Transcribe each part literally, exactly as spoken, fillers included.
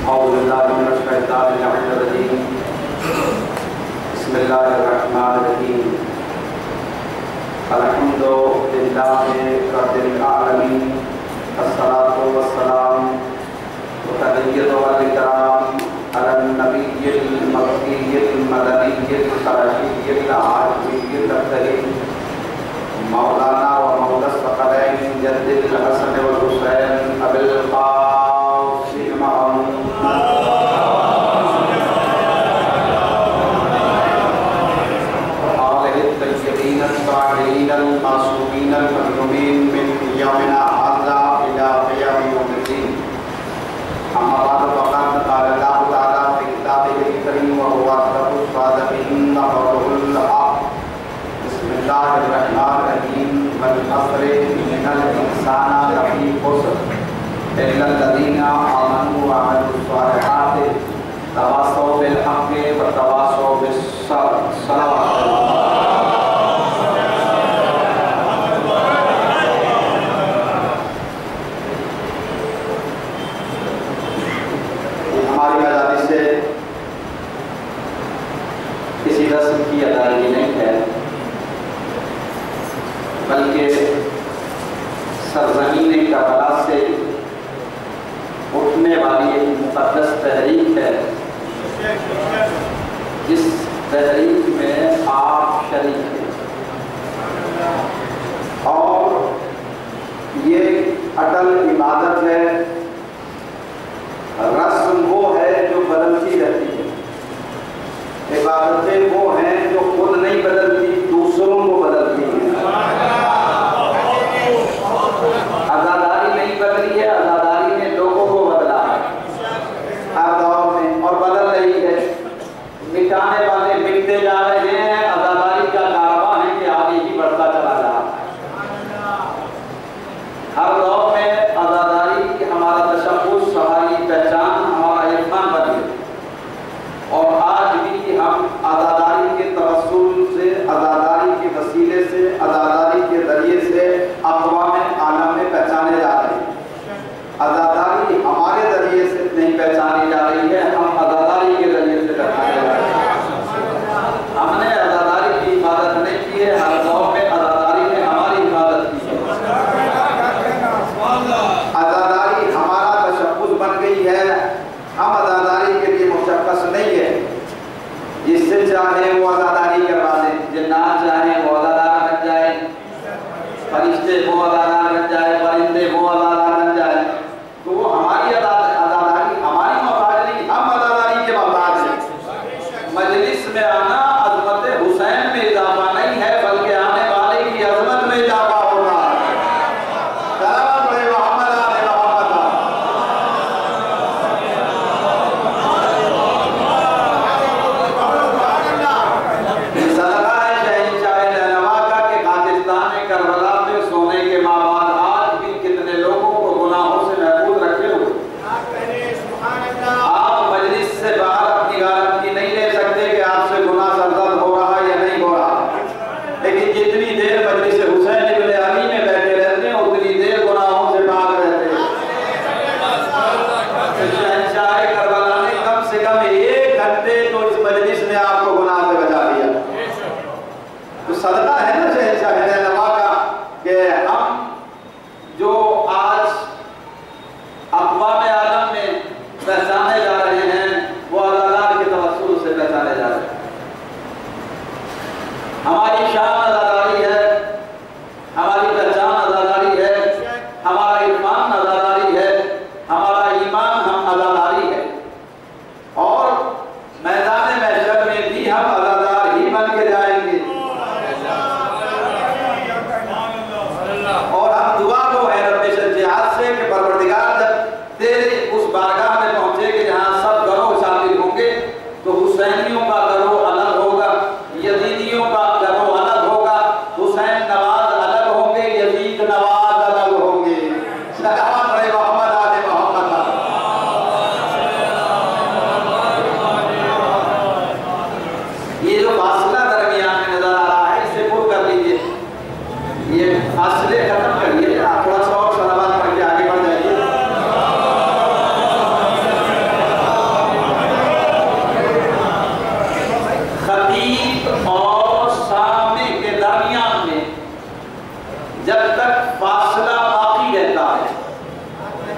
أعوذ بالله من الشيطان الرجيم. بسم الله الرحمن الرحيم. الحمد لله رب العالمين. الصلاة والسلام وتحية والإكرام على النبي المكي المدني القرشي العربي الكريم مولانا ومولى الثقلين جد الحسن والحسين أبي القاسم محمد وآله الطيبين الطاهرين المعصومين المظلومين من يومنا هذا إلى قيام يوم الدين. أما بعد فقد قال الله تعالى في كتابه الكريم وهو أصدق الصادقين قوله الحق. بسم الله الرحمن الرحيم. والعصر إن الإنسان لفي خسر إلا الذين آمنوا وعملوا الصالحات تواصوا بالحق وتواصوا بالصبر. صلوات ہماری آزادی سے کسی رسم کی ادائیگی نہیں ہے، بلکہ سرزمین کربلا سے اٹھنے والی ایک مقدس تحریک ہے جس تحریک میں آپ شریک ہیں، اور یہ اٹل عبادت ہے، رسم وہ ہے جو بدلتی رہتی ہے، عبادتیں وہ ہیں جو خود نہیں بدلتی، دوسروں کو بدلتی ہیں۔ عزاداری نہیں بدلی ہے، عزاداری نے لوگوں کو بدلا ہے ہر دور میں، اور بدل رہی ہے۔ مٹانے والے مٹتے جا رہے ہیں، عزاداری کا کارواں ہے کہ آگے ہی بڑھتا چلا جا رہا ہے۔ ہر دور میں عزاداری کی ہمارا تشخص، ہماری پہچان، ہمارا ایمان بن گیا، اور آج بھی ہم عزاداری کے توسل سے، عزاداری کے وسیلے سے، عزاداری کے ذریعے سے اقوام عالم میں پہچانے جا رہے ہیں۔ عزاداری ہمارے ذریعے سے نہیں پہچانی جا رہی ہے، ہم عزاداری کے ذریعے سے پہچانے جا رہے ہیں۔ ہم نے عزاداری کی عبادت نہیں کی ہے، ہر دور میں عزاداری نے ہماری عبادت کی ہے۔ عزاداری ہمارا تشخص بن گئی ہے، ہم عزاداری کے لیے مشخص نہیں ہے۔ جس سے چاہے وہ عزاداری کروا دیں، جنات چاہیں وہ عزادار بن جائیں، فرشتے وہ عزادار بن جائے، پرندے وہ عزادار بن جائے، تو وہ ہماری عزاداری ہماری محتاج نہیں، ہم عزاداری کے محتاج ہیں۔ مجلس میں آنا عظمت حسین میں اضافہ نہیں ہے، بلکہ آنے والے کی عظمت میں اضافہ ہونا ہے۔ صلوات پڑھے محمد آل محمد۔ صدقہ ہے شہنشاہ نینوا کا کہ خاکستان کربلا میں سونے کے مابعد آج بھی کتنے لوگوں کو گناہوں سے محفوظ رکھے ہوئے۔ آپ مجلس سے باہر اپنی گارنٹی نہیں لے سکتے کہ آپ سے گناہ سرزد ہو رہا یا نہیں ہو رہا، لیکن جتنی دیر مجلس حسین ابن علی میں بیٹھے رہتے ہیں اتنی دیر گناہوں سے پاک رہتے ہیں۔ شہنشاہ کربلا نے کم سے کم ایک گھنٹے تو اس مجلس نے آپ کو گناہ سے بچا دیا۔ تو صدقہ ہے نا شہنشاہ نینوا کا کہ ہم جو آج اقوام عالم میں پہچانے جا رہے ہیں وہ عزادار کے توسل سے پہچانے جا رہے ہیں۔ ہماری شان عزاداری ہے، ہماری پہچان عزاداری ہے، ہمارا ایمان عزاداری ہے، ہمارا ایمان ہم عزاداری ہے، اور میدان محشر میں بھی ہم عزادار ہی بن کے جائیں گے۔ اور ہم دعا کو ہے رب شجاعت سے کہ پروردگار جب تیرے اس بارگاہ میں پہنچے کہ جہاں سب گروہ شامل ہوں گے تو حسینیوں کا گروہ الگ ہوگا، یزیدیوں کا گروہ الگ ہوگا، حسین نواز الگ ہوں گے، یزید نواز الگ ہوں گے۔ صلوات پڑھے محمد آل محمد۔ یہ جو فاصلہ درمیان میں نظر آ رہا ہے اسے پور کر لیجئے، یہ فاصلے ختم کریے، آپ تھوڑا سا اور صلوات پڑھ کے آگے بڑھ جائیے۔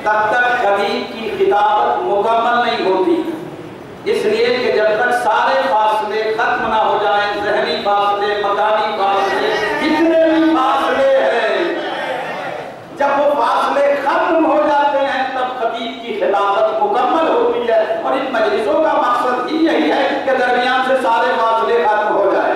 تب تک خطیب کی خطابت مکمل نہیں ہوتی، اس لیے کہ جب تک سارے فاصلے ختم نہ ہو جائیں، ذہنی فاصلے، مکانی فاصلے، جتنے بھی فاصلے ہیں، جب وہ فاصلے ختم ہو جاتے ہیں تب خطیب کی خطابت مکمل ہوتی ہے۔ اور ان مجلسوں کا مقصد ہی یہی ہے کہ درمیان سے سارے فاصلے ختم ہو جائیں۔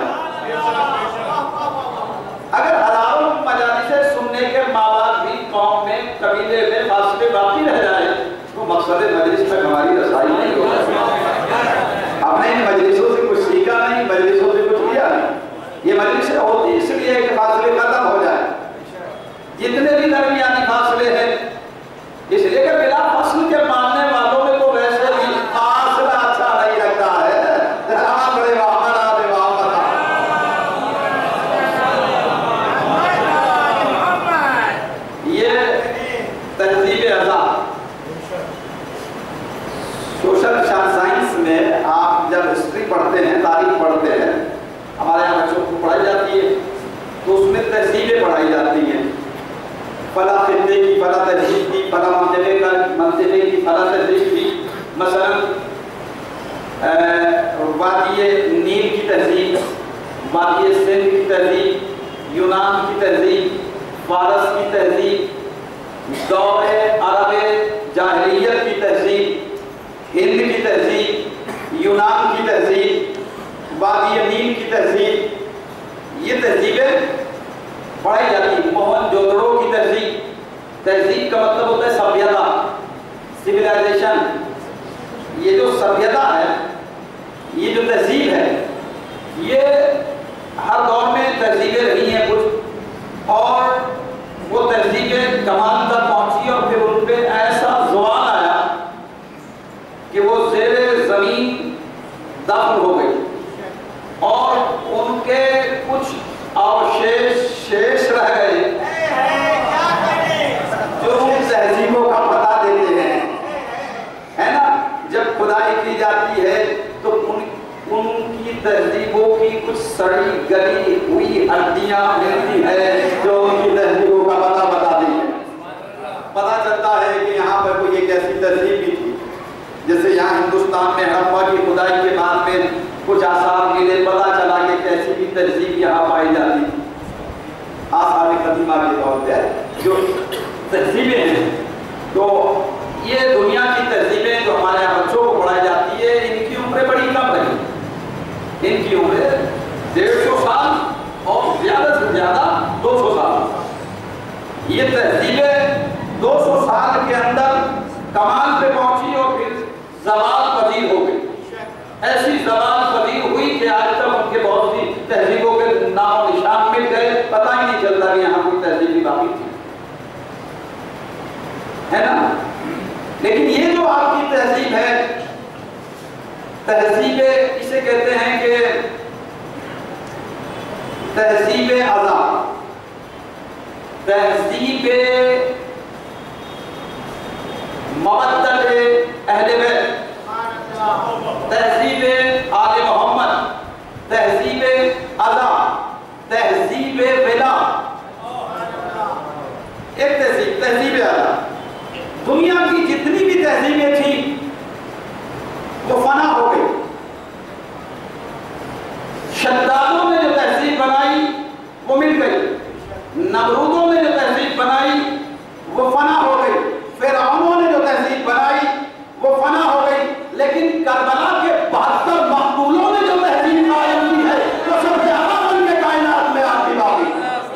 اگر ہزاروں مجالسیں سننے کے بعد بھی قوم میں، قبیلے میں فاصلے باقی رہ جائے تو مقصد مجلس تک ہماری رسائی نہیں ہو سکتی۔ ہم نے ان مجلسوں سے کچھ سیکھا نہیں، مجلسوں سے کچھ کیا نہیں۔ یہ مجلسیں ہوتی اس لیے کہ فاصلے ختم ہو جائے، جتنے بھی درمیانی فاصلے ہیں، اس لیے کہ بلا فصل کے ماننے والوں میں تو ویسے بھی فاصلہ اچھا نہیں لگتا ہے۔ بڑے تہذیب ازا سوشل سائنس میں آپ جب ہسٹری پڑھتے ہیں، تاریخ پڑھتے ہیں، ہمارے یہاں بچوں کو پڑھائی جاتی ہے تو اس میں تہذیبیں پڑھائی جاتی ہیں، فلاں خطے کی فلاں تہذیب کی، فلاں منطقے کا منطقے کی فلاں تہذیب کی، مثلا وادی نیل کی تہذیب، وادی سندھ کی تہذیب، یونان کی تہذیب، فارس کی تہذیب، دور عرب جاہلیت کی تہذیب، ہند کی تہذیب، یونان کی تہذیب، وادی نیل کی تہذیب، یہ تہذیبیں پڑھائی جاتی ہیں۔ موہن جودڑو کی تہذیب، تہذیب کا مطلب ہوتا ہے سبھیتا، سویلائزیشن۔ یہ جو سبھیتا ہے، یہ جو تہذیب ہے، یہ ہر دور میں تہذیبیں رہی ہیں کچھ، اور وہ تہذیبیں کمال تک پہنچی اور پھر ان پہ ایسا زوال آیا کہ وہ زیر زمین دفن ہو گئی، اور ان کے کچھ اوشیش شیش رہ گئے جو ان تہذیبوں کا پتہ دیتے ہیں، ہے نا؟ جب کھدائی کی جاتی ہے تو ان ان کی تہذیبوں کی کچھ سڑی گلی ہوئی ہڈیاں ملتی ہیں جو ان کی تہذیبوں کا پتہ بتاتی ہیں۔ پتہ چلتا ہے کہ یہاں پر کوئی ایک ایسی تہذیب بھی تھی، جیسے یہاں ہندوستان میں ہڑپا کی کھدائی کے بعد میں کچھ آثار ملے، پتہ چلا کہ کیسی بھی تہذیب یہاں پائی جاتی تھی۔ آثار قدیمہ کے طور پہ جو تہذیبیں ہیں، تو یہ دنیا کی تہذیبیں جو ہمارے یہاں بچوں کو پڑھائی جاتی ہے، ان کی عمریں بڑی کم رہی، ان کی عمریں ڈیڑھ سو سال اور زیادہ سے زیادہ دو سو سال۔ یہ تہذیبیں دو سو سال کے اندر کمال پہ پہنچی اور پھر زوال پذیر ہو گئی۔ ایسی زوال پذیر ہوئی کہ آج تک ان کے بہت سی تہذیبوں کے نام و نشان مل گئے، پتہ ہی نہیں چلتا کہ یہاں کوئی تہذیبی باقی تھی، ہے نا؟ لیکن یہ جو آپ کی تہذیب ہے، تہذیب اسے کہتے ہیں کہ تہذیب ازا، تہذیب مودت اہل بیت، تہذیب آل محمد، تہذیب ازا، تہذیب ولا، ایک تہذیب تہذیب ازا۔ دنیا کی جتنی بھی تہذیبیں تھیں وہ فنا ہو گئی۔ شدادوں نے جو تہذیب بنائی وہ مل گئی، نمرودوں نے جو تہذیب بنائی وہ فنا ہو گئی، فرعونوں نے جو تہذیب بنائی وہ فنا ہو گئی، لیکن کربلا کے بہتر مقتولوں نے جو تہذیب قائم کی ہے وہ سب زیادہ بن کے کائنات میں آپ کی باقی۔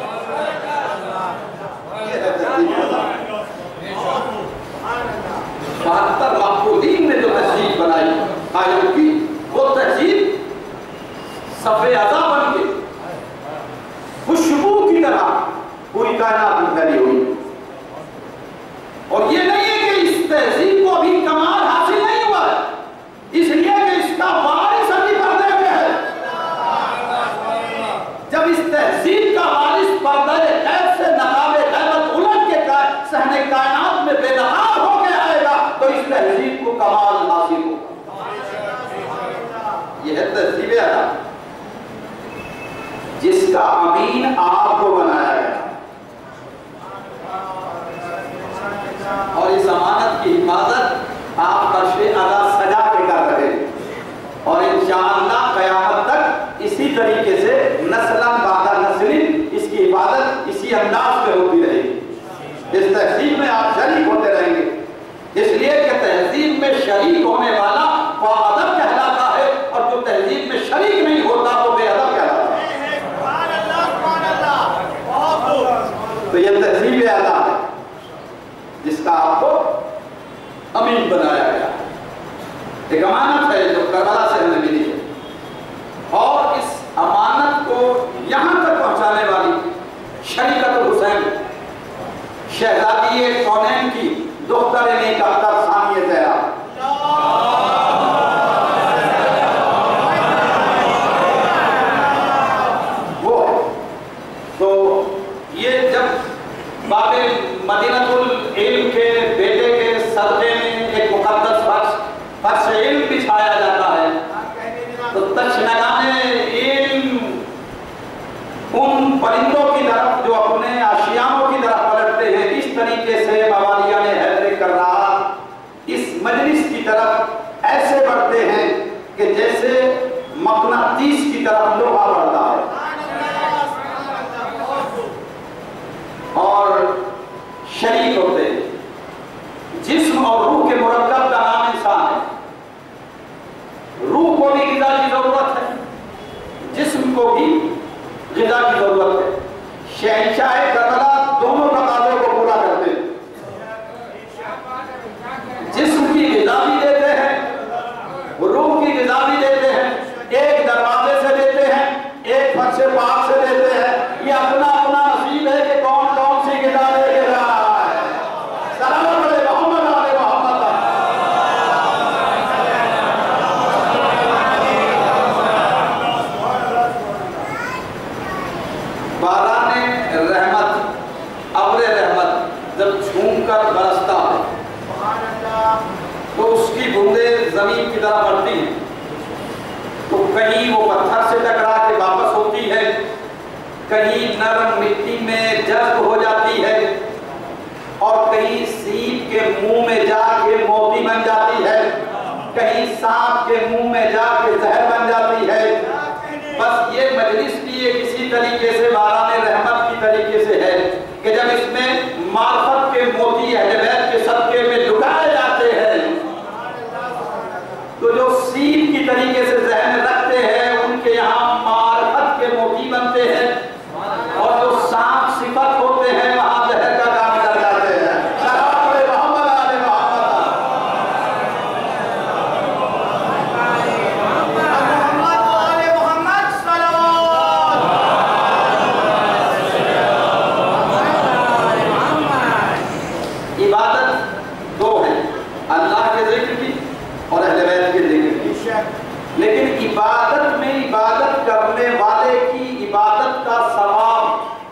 بہتر مقتولین نے جو تہذیب بنائی قائم کی، وہ تہذیب صفِ ازا بن کے خوشبو کی طرح پوری کائنات میں پھیلی ہوئی۔ اور یہ نہیں ہے کہ اس تہذیب کو ابھی کمال حاصل نہیں ہوا ہے، اس لیے کہ اس کا وارث ابھی پردے میں ہے۔ جب اس تہذیب کا وارث پردے غیب سے نقاب غیبت الٹ کے صحنِ کائنات میں بے نقاب ہو کے آئے گا تو اس تہذیب کو کمال حاصل ہوگا۔ یہ ہے تہذیب ازا، جس کا امین آپ کو بنایا گیا، اور اس میں شریک ہونے والا وہ ادب کہلاتا ہے، اور جو تہذیب میں شریک نہیں ہوتا وہ بے ادب کہلاتا ہے۔ تو یہ تہذیب ادب ہے جس کا آپ کو امین بنایا گیا، ایک امانت ہے جو کربلا سے ہمیں ملی ہے، اور اس امانت کو یہاں تک پہنچانے والی شریعت الحسین شہزادی کونین کی دختر نیک اختر ثانیہ زہرا، وہ تو یہ جب باب مدینہ العلم کے بیٹے کے صدقے میں ایک مقدس فرش فرش علم بچھایا جاتا ہے، تو تشنگان علم ان پرندوں کی طرف جو اپنے آشیانوں کی طرف پلٹتے ہیں، اس طریقے سے موالیان حیدر کرار اس مجلس کی طرف ایسے بڑھتے ہیں کہ جیسے مقناطیس کی طرف لوہا بڑھتا ہے، اور شریک ہوتے ہیں۔ جسم اور روح کے مرکب کا نام انسان ہے، روح کو بھی غذا کی ضرورت ہے، جسم کو بھی غذا کی ضرورت ہے۔ شہنشاہ کربلا دونوں تقاضوں کو پورا کرتے ہیں، جسم کی غذا بھی دیتے ہیں، روح کی غذا بھی دیتے ہیں، ایک دروازے سے دیتے ہیں، ایک فرش پاک سے دیتے ہیں۔ یہ اپنا اپنا نصیب ہے کہ کون کون سی غذا دے کے رہا ہے۔ سلام علیہ محمد علیہ محمد۔ باران رحمت، ابر رحمت جب جھوم کر برستا ہے تو اس کی بوندیں زمین کی طرف بڑھتی ہیں، تو کہیں وہ پتھر سے ٹکرا کے واپس ہوتی ہے، کہیں نرم مٹی میں جذب ہو جاتی ہے، اور کہیں سیب کے منہ میں جا کے موتی بن جاتی ہے، کہیں سانپ کے منہ میں جا کے زہر بن جاتی ہے۔ بس یہ مجلس بھی ایک اسی طریقے سے باران رحمت کی طریقے سے ہے کہ جب اس میں معرفت کے موتی اہل بیت کے صدقے میں لٹائے جاتے ہیں، تو جو سیب کی طریقے سے ذہن رکھتے ہیں ان کے یہاں معرفت کے موتی بنتے ہیں، اور جو سانپ صفت ہوتے ہیں وہاں زہر کا کام کر جاتے ہیں۔ سلام علیہ محمد علیہ محمد۔ عبادت دو ہے، اللہ کے ذکر کی اور اہل بیت کے ذکر کی، لیکن عبادت میں عبادت کرنے والے کی عبادت کا ثواب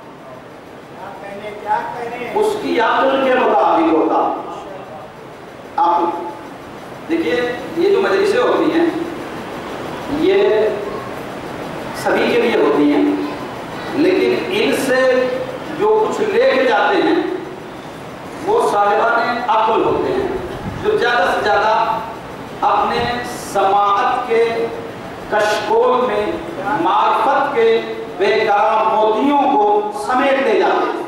اس کی عقل کے مطابق ہوتا۔ عقل دیکھیے، یہ جو مجلسیں ہوتی ہیں یہ سبھی کے لیے ہوتی ہیں، لیکن ان سے جو کچھ لے کے جاتے ہیں وہ صاحبان عقل ہوتے ہیں، جو زیادہ سے زیادہ اپنے سماعت کے کشکول میں معرفت کے بے قرار موتیوں کو سمیٹ لے جاتے ہیں،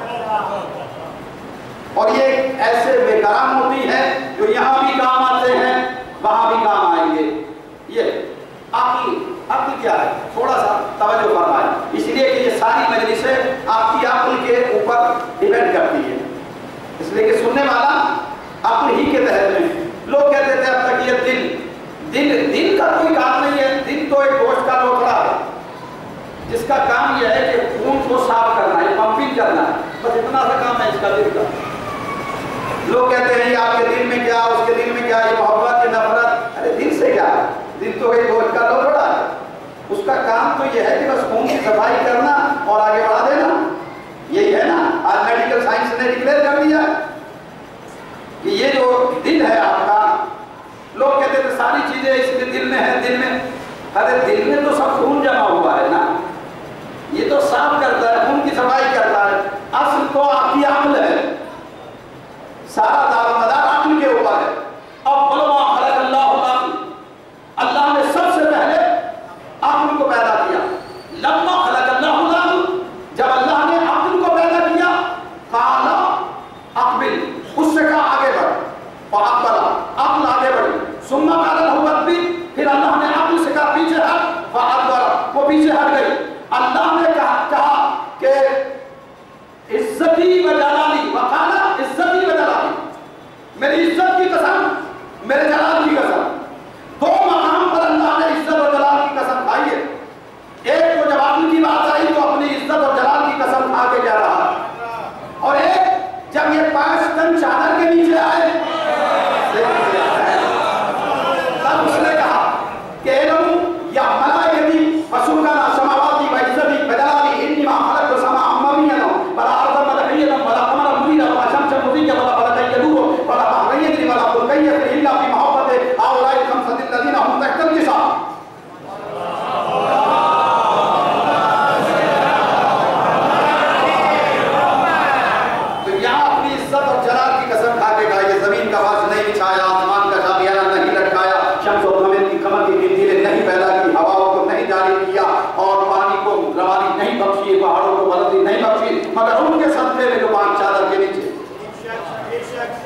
اور یہ ایسے بے قرار موتی ہے جو یہاں بھی کام آتے ہیں وہاں بھی کام آئیں گے۔ یہ عقل عقل کیا ہے؟ تھوڑا سا توجہ فرمائیں، اس لیے کہ یہ ساری مجلسیں آپ کی عقل کے اوپر ڈیپینڈ کرتی ہے، اس لیے کہ سننے والا عقل ہی کے تحت میں۔ لوگ کہتے تھے اب تک یہ دل دل دل کا کوئی کام نہیں ہے، دل تو ایک گوشت کا لوتھڑا ہے جس کا کام یہ ہے کہ خون کو صاف کرنا ہے، پمپنگ کرنا ہے، بس اتنا سا کام ہے اس کا دل کا۔ لوگ کہتے ہیں یہ آپ کے دل میں کیا، اس کے دل میں کیا، یہ محبت، یہ نفرت، ارے دل سے کیا ہے؟ دل تو ایک گوشت کا لوتھڑا ہے، اس کا کام تو یہ ہے کہ بس خون کی صفائی کرنا اور آگے بڑھا دینا، یہی ہے نا۔ آج میڈیکل سائنس نے ڈکلیئر کر دیا کہ یہ جو دل ہے آپ کا، لوگ کہتے تھے ساری چیزیں اس کے دل میں ہیں، دل میں، ارے دل میں تو سب خون جمع ہوا ہے نا، یہ تو صاف کرتا ہے، خون کی صفائی کرتا ہے، اصل تو آپ کی عقل ہے، سارا دار و مدار عقل کے اوپر ہے۔ اول ما خلق اللہ العقل، اللہ نے سب سے پہلے عقل کو پیدا کیا۔ لما خلق اللہ العقل، جب اللہ نے عقل کو پیدا کیا، قال اقبل، اس سے کہا آگے بڑھ، فاقبل، عقل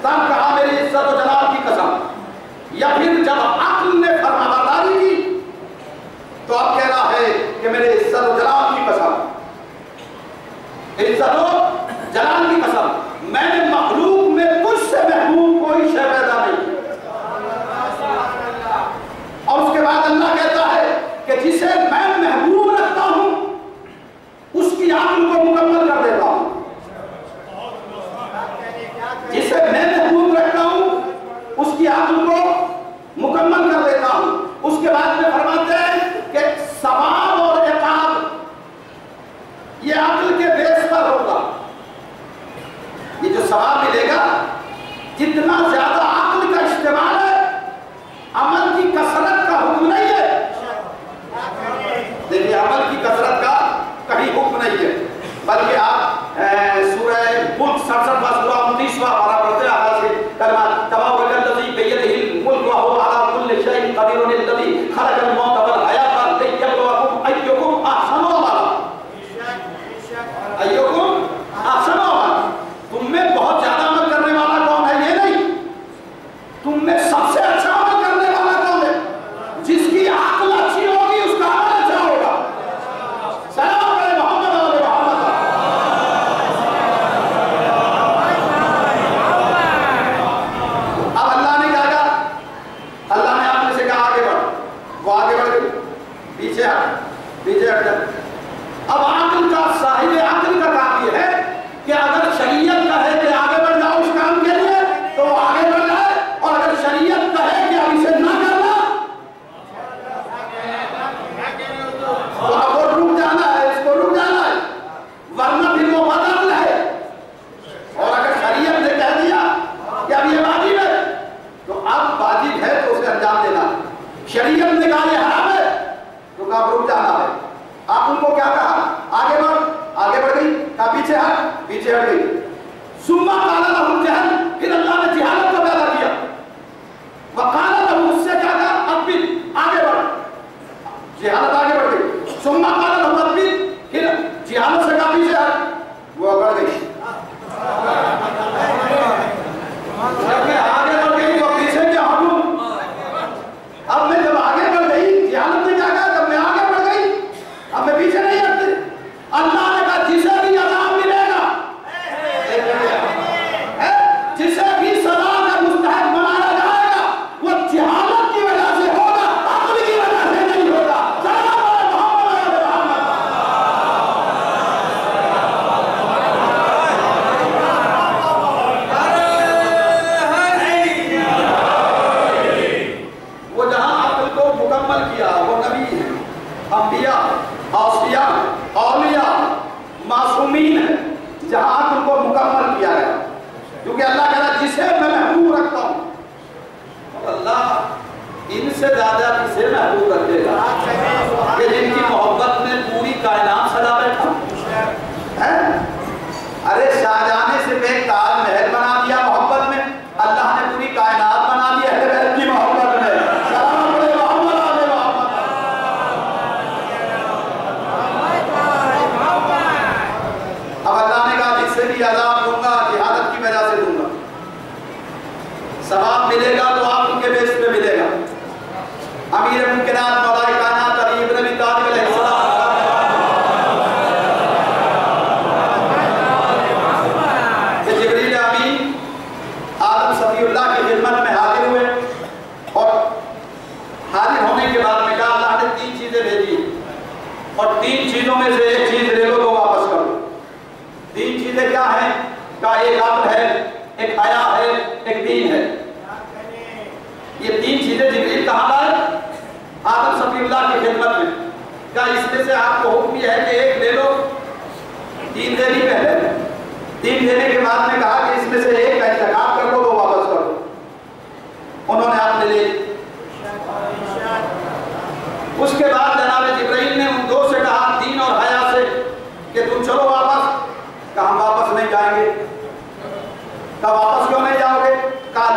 تب کہا میری عزت و جلال کی قسم، یا پھر جب عقل نے فرمانبرداری کی تو اب کہہ رہا ہے کہ میرے عزت و جلال کی قسم، عزت و جلال کی قسم، میں نے مخلوق میں تجھ سے محبوب کوئی شے پیدا نہیں۔ اور اس کے بعد اللہ کہتا ہے کہ جسے میں محبوب رکھتا ہوں اس کی عقل کو مکمل کر دیتا ہوں، جسے میں محبوب رکھتا ہوں اس کی عقل کو مکمل کر دیتا ہوں۔ اس کے بعد میں فرماتے ہیں کہ ثواب اور عقاب یہ عقل کے بیس پر ہوگا۔ یہ جو ثواب ملے گا جتنا زیادہ عقل کا استعمال ہے، عمل کی کثرت کا حکم نہیں ہے۔ دیکھیے عمل کی کثرت کا کہیں حکم نہیں ہے، بلکہ آپ سورہ ملک سڑسٹھ سورہ انتیسواں پارہ پڑھتے ہیں، آغاز سے کلمات تبارک الذی بیدہ الملک وہو علی کل شیء قدیر الذی خلق الموت والحیاۃ لیبلوکم ایکم احسن عملا۔ ایکم احسن عملا، تم میں بہت زیادہ عمل کرنے والا کون ہے یہ نہیں، تم میں سب سے اچھا عمل کرنے والا کون ہے؟ جس کی عقل اچھی ہوگی اس کا عمل اچھا ہوگا۔ سلام علیہ محمد علیہ محمد۔ اب اللہ نے کیا کہا؟ اللہ نے آپ نے سے کہا آگے بڑھ، وہ آگے بڑھ گئی، پیچھے ہٹ پیچھے ہٹ جائے۔ اب عقل کا صاحب عقل کا کام یہ ہے کہ اگر شریعت کہے کہ آگے بڑھ جاؤ اس کام کے لیے تو وہ آگے بڑھ جائے، اور اگر شریعت کہے کہ اب اسے نہ کرنا تو اب وہ رک جانا ہے، اس کو رک جانا ہے، ورنہ پھر وہ بدل ہے۔ اور اگر شریعت نے کہہ دیا کہ اب یہ واجب ہے تو اب واجب ہے تو اسے انجام دینا ہے۔ شریعت نے کہا یہ حرام ہے تو کہا رک جانا ہے۔ آپ ان کو کیا کہا؟ آگے بڑھ، آگے بڑھ گئی، کہا پیچھے ہٹ، پیچھے ہٹ گئی۔ ثم قال لهم جہل، پھر اللہ نے جہالت کو پیدا کیا۔ وقال لهم، اس سے کیا کہا؟ اقبل، آگے بڑھ، جہالت آگے بڑھ گئی۔ ثم قال لهم اقبل، پھر جہالت سے کہا پیچھے ہٹ، وہ بڑھ گئی۔ جب میں آگے بڑھ گئی تو پیچھے کیا ہٹوں؟ اب میں جب آگے بڑھ گئی، جہالت نے کیا کہا؟ جب میں آگے بڑھ گئی اب میں پیچھے نہیں ہٹتے۔ اللہ نے کہا جسے بھی عذاب ملے گا، جسے بھی سزا کا مستحق بنایا جائے گا، وہ جہالت کی وجہ سے ہوگا، عقل کی وجہ سے نہیں ہوگا۔ سلام علیہ محمد علیہ محمد۔ وہ جہاں عقل کو مکمل کیا، وہ نبی ہیں، انبیاء، اوصیاء، اولیاء، معصومین ہیں، جہاں عقل کو مکمل کیا ہے، کیونکہ اللہ کہہ رہا ہے جسے میں محبوب رکھتا ہوں۔ اور اللہ ان سے زیادہ کسے محبوب رکھے گا کہ جن کی محبت میں پوری کائنات سجا بیٹھا ہے۔ ارے شاہجہاں نے صرف ایک تاج محل بنا دیا محبت میں، اللہ نے پوری کائنات بنا دی اہل بیت کی محبت میں۔ سلام علیہ محمد علیہ محمد۔ اب اللہ نے کہا جس سے بھی عذاب دوں گا جہالت کی وجہ سے دوں گا، ثواب ملے گا تو آپ ان کے بیس پہ ملے گا۔ امیر ممکنات مولا کائنات علی ابن ابی طالب علیہ السلام کہ جبریل امین آدم صفی اللہ کی خدمت میں حاضر ہوئے، اور حاضر ہونے کے بعد میں کہا اللہ نے تین چیزیں بھیجی، اور تین چیزوں میں سے ایک چیز لے لو تو واپس کرو۔ تین چیزیں کیا ہیں؟ کہا ایک عقل ہے، ایک حیا ہے، ایک دین ہے۔ یہ تین چیزیں جبریل کہاں لائے؟ آدم صفی اللہ کی خدمت میں۔ کہا اس میں سے آپ کو حکم یہ ہے کہ ایک لے لو، تین دینی پہلے، تین دینے کے بعد میں کہا کہ اس میں سے ایک کا انتخاب کر لو تو واپس کر دو۔ انہوں نے آپ نے لے لی۔ اس کے بعد جناب جبرائیل نے ان دو سے کہا دین اور حیا سے کہ تم چلو واپس۔ کہا ہم واپس نہیں جائیں گے۔ کہا واپس کیوں نہیں جاؤ گے؟ کہا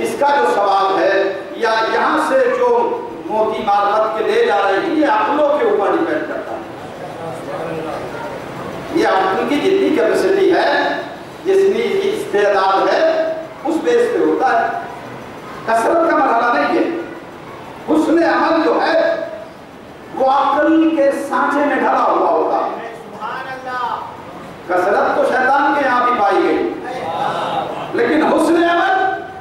اس کا جو سوال ہے یا یہاں سے جو موتی معرفت کے لے جا رہے ہیں یہ عقلوں کے اوپر ڈیپینڈ کرتا ہے. یہ عقل کی جتنی کیپیسٹی ہے جتنی استعداد ہے اس بیس پہ ہوتا ہے. کثرت کا مرحلہ نہیں ہے. حسن عمل جو ہے وہ عقل کے سانچے میں ڈھلا ہوا ہوتا ہے. کثرت تو شیطان کے یہاں بھی پائی گئی لیکن حسن عمل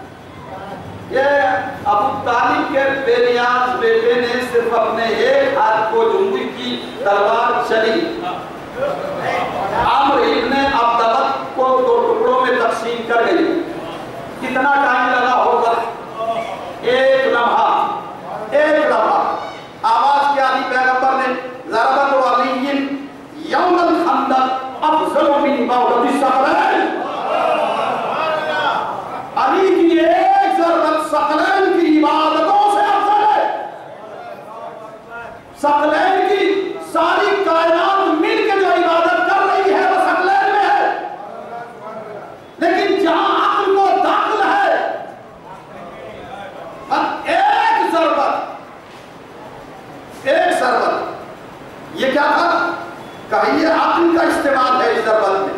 یہ ابو طالب کے بے نیاز بیٹے نے صرف اپنے ایک ہاتھ کو جنگی کی تلوار چلی. عمر ابن عبداللہ کو دو ٹکڑوں میں تقسیم کر گئی. کتنا ٹائم لگا ہوگا؟ ایک لمحہ. ایک لمحہ. آواز کیا دی پیغمبر نے؟ ضربت علی یوم الخندق افضل من بعض الثقلین. علی کی ایک ضربت ثقلین کی عبادتوں سے افضل ہے. ثقلین کی ساری کائنات مل کے جو عبادت کر رہی ہے وہ ثقلین میں ہے. لیکن جہاں عقل کو داخل ہے ایک ضربت ایک ضربت یہ کیا تھا؟ کہیے عقل کا استعمال ہے اس ضربت میں.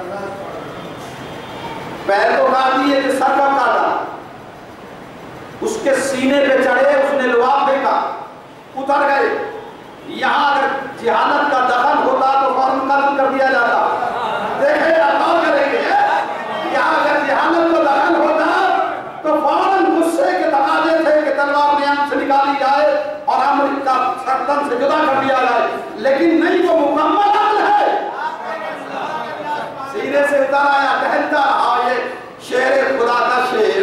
پیر کو کاٹ دیے کہ سر کا کاٹا. اس کے سینے پہ چڑھے اس نے لوہا پھینکا اتر گئے. یہاں اگر جہالت کا دخل ہوتا تو فوراً قتل کر دیا جاتا. دیکھیں اللہ کریں گے یہاں اگر جہالت کا دخل ہوتا تو فوراً غصے کے تقاضے تھے کہ تلوار نیام سے نکالی جائے اور عمر کا سرطن سے جدا کر دیا جائے. لیکن نہیں وہ مکمل عقل ہے. سینے سے اتر آیا ٹہلتا رہا. یہ شیر خدا کا شیر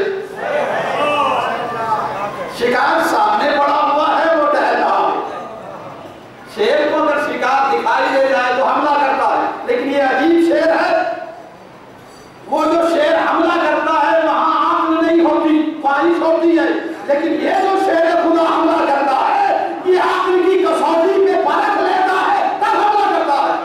شکار سامنے پڑا ہوا ہے وہ ٹہل رہا ہے. شیر کو اگر شکار دکھائی دے جائے تو حملہ کرتا ہے. لیکن یہ عجیب شیر ہے. وہ جو شیر حملہ کرتا ہے وہاں عقل نہیں ہوتی خواہش ہوتی ہے. لیکن یہ جو شیر خدا حملہ کرتا ہے یہ عقل کی کسوٹی پہ پرکھ لیتا ہے تب حملہ کرتا ہے.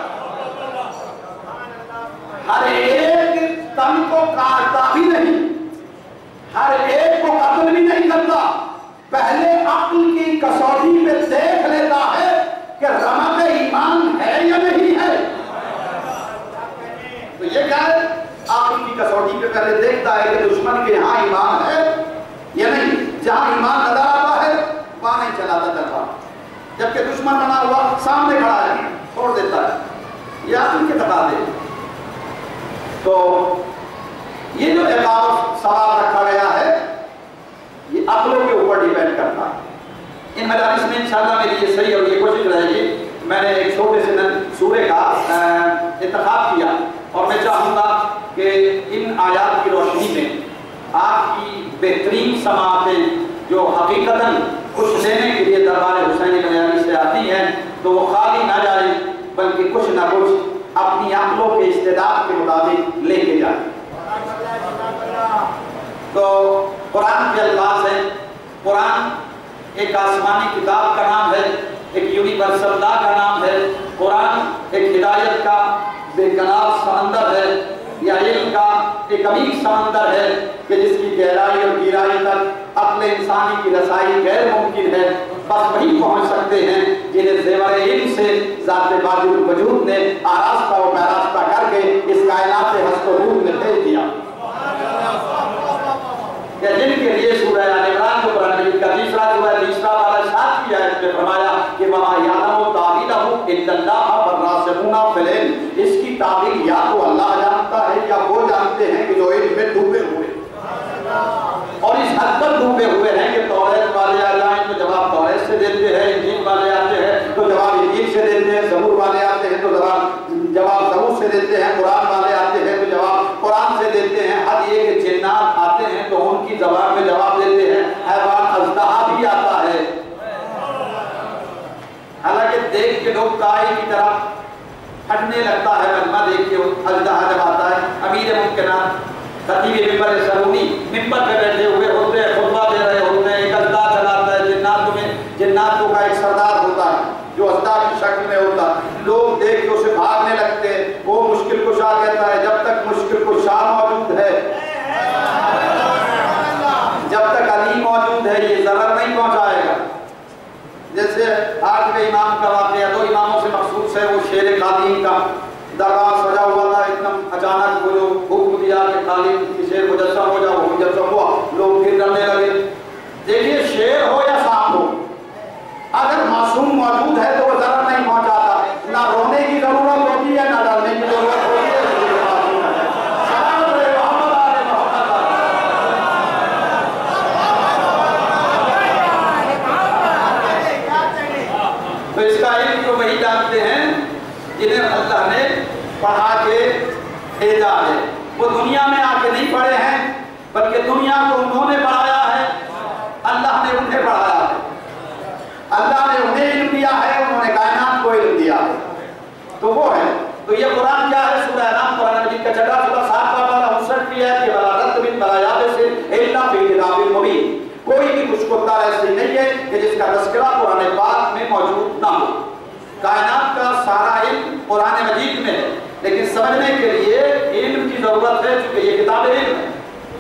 ہر ایک تن کو کاٹتا بھی نہیں, ہر ایک کو قتل بھی نہیں کرتا. پہلے عقل کی کسوٹی پہ دیکھ لیتا ہے کہ رمق ایمان ہے یا نہیں ہے. تو یہ کیا ہے؟ عقل کی کسوٹی پہ پہلے دیکھتا ہے کہ دشمن کے یہاں ایمان ہے یا نہیں. جہاں ایمان نظر آتا ہے وہاں نہیں چلاتا چلتا. جبکہ دشمن بنا ہوا سامنے کھڑا ہے چھوڑ دیتا ہے. یہ عقل کے تقاضے. تو یہ جو عقاب سوال رکھا گیا ہے یہ عقلوں کے اوپر ڈیپینڈ کرتا ہے. ان مجالس میں انشاءاللہ میری یہ صحیح اور یہ کوشش رہے گی. میں نے ایک چھوٹے سے سورے کا انتخاب کیا اور میں چاہوں گا کہ ان آیات کی روشنی میں آپ کی بہترین سماعتیں جو حقیقتاً کچھ لینے کے لیے دربار حسین بن علی سے آتی ہیں تو وہ خالی نہ جائیں بلکہ کچھ نہ کچھ اپنی عقلوں کے استعداد کے مطابق لے کے جائیں. تو قرآن کے الفاظ ہیں. قرآن ایک آسمانی کتاب کا نام ہے, ایک یونیورسل لا کا نام ہے. قرآن ایک ہدایت کا بے کنار سمندر ہے یا علم کا ایک عمیق سمندر ہے کہ جس کی گہرائی اور گہرائی تک عقل انسانی کی رسائی غیر ممکن ہے. بس وہی پہنچ سکتے ہیں جنہیں زیور علم سے ذات باری الوجود نے آراستہ و پیراستہ کر کے اس کائنات ہست و روح میں بھیج دیا. یا جن کے لیے سورہ آل عمران کو قرآن مجید کا تیسرا سورہ تیسرا والا ساتھ کیا ہے اس میں فرمایا کہ وما یعلم تاویلہ الا اللہ والراسخون فی العلم. اس کی تعبیر یا تو اللہ جانتا ہے یا وہ جانتے ہیں کہ جو علم میں ڈوبے ہوئے اور اس حد تک ڈوبے ہوئے ہیں کہ توریت والے آ جائیں تو جواب توریت سے دیتے ہیں, انجیل والے آتے ہیں تو جواب انجیل سے دیتے ہیں, زبور والے آتے ہیں تو جواب جواب زبور سے دیتے ہیں, قرآن والے آتے ہیں تو جواب قرآن سے دیتے ہیں. حد یہ کہ جنات آتے ہیں تو ان کی زبان میں جواب دیتے ہیں. حیوان اژدہا بھی آتا ہے. حالانکہ دیکھ کے لوگ کائی کی طرف ہٹنے لگتا ہے مجمع دیکھ کے اژدہا جب آتا ہے. امیر ممکنات خطیب ممبر سرونی ممبر پہ بیٹھے ہوئے ہوتے ہیں, خطبہ دے رہے ہوتے ہیں, ایک اژدہا چلاتا ہے. جناتوں میں جناتوں کا ایک سردار ہوتا ہے جو اژدہا کی شکل میں ہوتا ہے. لوگ دیکھ کے اسے بھاگنے لگتے ہیں. وہ مشکل کشا کہتا ہے جب تک مشکل کشا موجود ہے موجود ہے یہ ضرر نہیں پہنچائے گا. جیسے آج کے امام کا واقعہ دو اماموں سے مخصوص ہے. وہ شیر قادم کا دربار سجا ہوا تھا، ایک دم اچانک وہ جو حکم دیا کہ قادم کی شیر مجسم ہو جاؤ، وہ مجسم ہوا، لوگ پھر ڈرنے لگے. دیکھیے شیر ہو یا سانپ ہو، اگر معصوم موجود ہے تو وہ ضرر نہیں پہنچاتا. نہ رونے کی ضرورت ہوتی ہے نہ ڈرنے کی ضرورت ہوتی ہے. تو اس کا علم تو وہی جانتے ہیں جنہیں اللہ نے پڑھا کے بھیجا ہے. وہ دنیا میں آ کے نہیں پڑھے ہیں بلکہ دنیا کو انہوں نے پڑھایا ہے، اللہ نے انہیں پڑھایا ہے. اللہ نے انہیں علم دیا ہے، انہوں نے کائنات کو علم دیا ہے. تو وہ ہے. تو یہ قرآن کیا ہے؟ سورہ انعام قرآن مجید کا چھٹا سورہ سات کا پارہ انسٹھ بھی ہے کہ وَلَا رَدْ مِنْ بَلَایَاتِ سے اِلَّا فِي کِتَابٍ مُبِینٍ. کوئی بھی کچھ کتا ایسی نہیں ہے کہ جس کا تذکرہ قرآن پاک میں موجود نہ ہو. کائنات کا سارا علم قرآن مجید میں ہے، لیکن سمجھنے کے لیے علم کی ضرورت ہے چونکہ یہ کتاب علم ہے.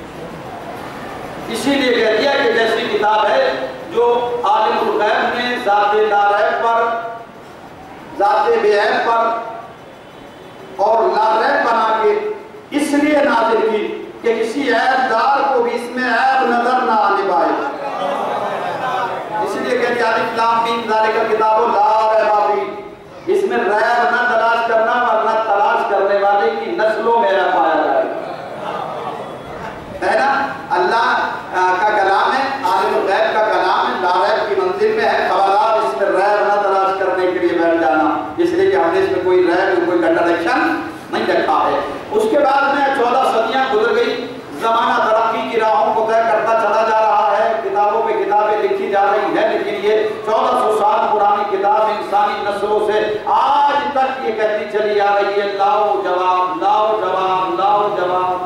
اسی لیے کہہ دیا کہ جیسی کتاب ہے جو عالم الغیب نے ذات لا ریب پر، ذات بے عیب پر اور لا ریب بنا کے اس لیے نازل کی کہ کسی عیب دار کو بھی اس میں عیب نظر نہ آنے پائے. اسی لیے کہتے ہیں الف لام میم ذالک الکتاب لا ریب فیہ. اس میں ریب نہ تلاش کرنا ورنہ تلاش کرنے والے کی نسلوں میں ریب پایا جائے گا. ہے نا؟ اللہ کا کلام ہے، عالم الغیب کا کلام ہے، لا ریب کی منزل میں ہے. خبردار اس میں ریب نہ تلاش کرنے کے لیے بیٹھ جانا، اس لیے کہ ہم نے اس میں کوئی ریب کوئی کنٹرڈکشن نہیں رکھا ہے. اس کے بعد میں چودہ صدیاں گزر گئی، زمانہ ترقی کی راہوں کو طے کرتا چلا جا رہا ہے، کتابوں پہ کتابیں لکھی جا رہی ہیں، لیکن یہ چودہ سو سال پرانی کتاب انسانی نسلوں سے آج تک یہ کہتی چلی آ رہی ہے لاؤ جواب، لاؤ جواب، لاؤ جواب.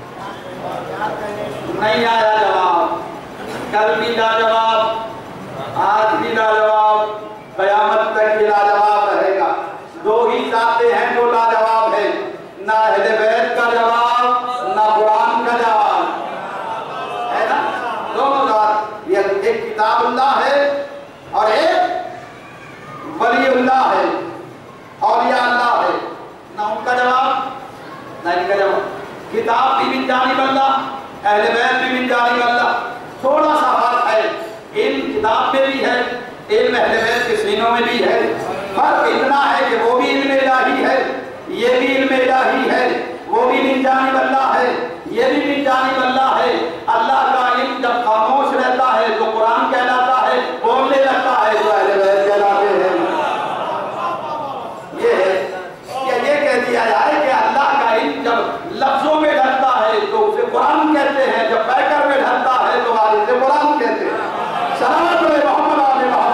نہیں آیا جواب. کل بھی لا جواب، آج بھی لا جواب، قیامت تک یہ لا جواب رہے گا. دو ہی ذاتیں ہیں جو لا جواب ہے، نہ اہل بیت کا جواب نہ قرآن کا جواب. ہے نا؟ دونوں ذات، یہ ایک کتاب اللہ ہے اور ایک ولی اللہ ہے، اولیاء اللہ ہے. نہ ان کا جواب نہ ان کا جواب. کتاب بھی من جانب اللہ، اہل بیت بھی من جانب اللہ. تھوڑا سا فرق ہے، علم کتاب میں بھی ہے، علم اہل بیت کے سینوں میں بھی ہے. فرق اتنا ہے کہ وہ بھی علم الہی ہے، یہ بھی علم الہی ہے. وہ بھی من جانب اللہ ہے، یہ بھی من جانب اللہ ہے. اللہ کا علم جب خاموش رہتا ہے تو قرآن کہلاتا ہے، بولنے لگتا ہے تو اہل بیت کہلاتے ہیں. یہ ہے کہ یہ کہہ دیا جائے کہ اللہ کا علم جب لفظوں میں ڈھلتا ہے تو اسے قرآن کہتے ہیں، جب پیکر میں ڈھلتا ہے تو آج اسے قرآن کہتے ہیں. سلام علیہ محمد علیہ محمد.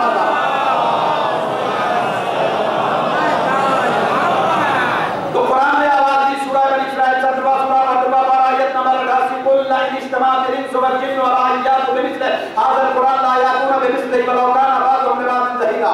تو قرآن نے آواز دی، سورہ بنی اسرائیل سترواں سورہ سترواں پارہ آیت نمبر اٹھاسی، قل لئن اجتمعت الانس والجن على ان یاتوا بمثل هذا القرآن لا یاتون بمثلہ ولو کان بعضهم لبعض ظہیرا.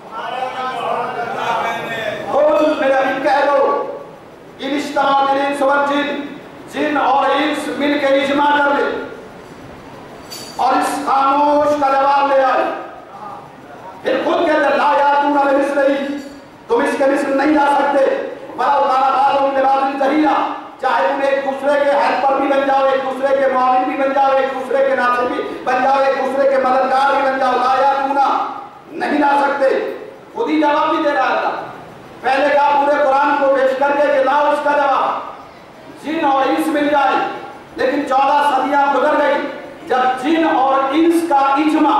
قل میرا بھی کہہ دو ان اجتمعت الانس والجن، جن اور انس مل کے اجماع کر لے اور اس خاموش کا جواب لے آئے. پھر خود کہتے ہیں لا یاتون بمثلہ، تم اس کے مثل نہیں جا سکتے. ولو کان بعضهم لبعض ظہیرا، چاہے تم ایک دوسرے کے ہیلپر بھی بن جاؤ، ایک دوسرے کے معاون بھی بن جاؤ، ایک دوسرے کے ناصر بھی بن جاؤ، ایک دوسرے کے مددگار بھی بن جاؤ. لا یاتون، نہیں لا سکتے. خود ہی جواب بھی دے رہا تھا. پہلے کہا پورے قرآن کو پیش کر کے کہ لاؤ اس کا جواب، جن اور انس مل جائے. لیکن چودہ صدیاں گزر گئی، جب جن اور انس کا اجماع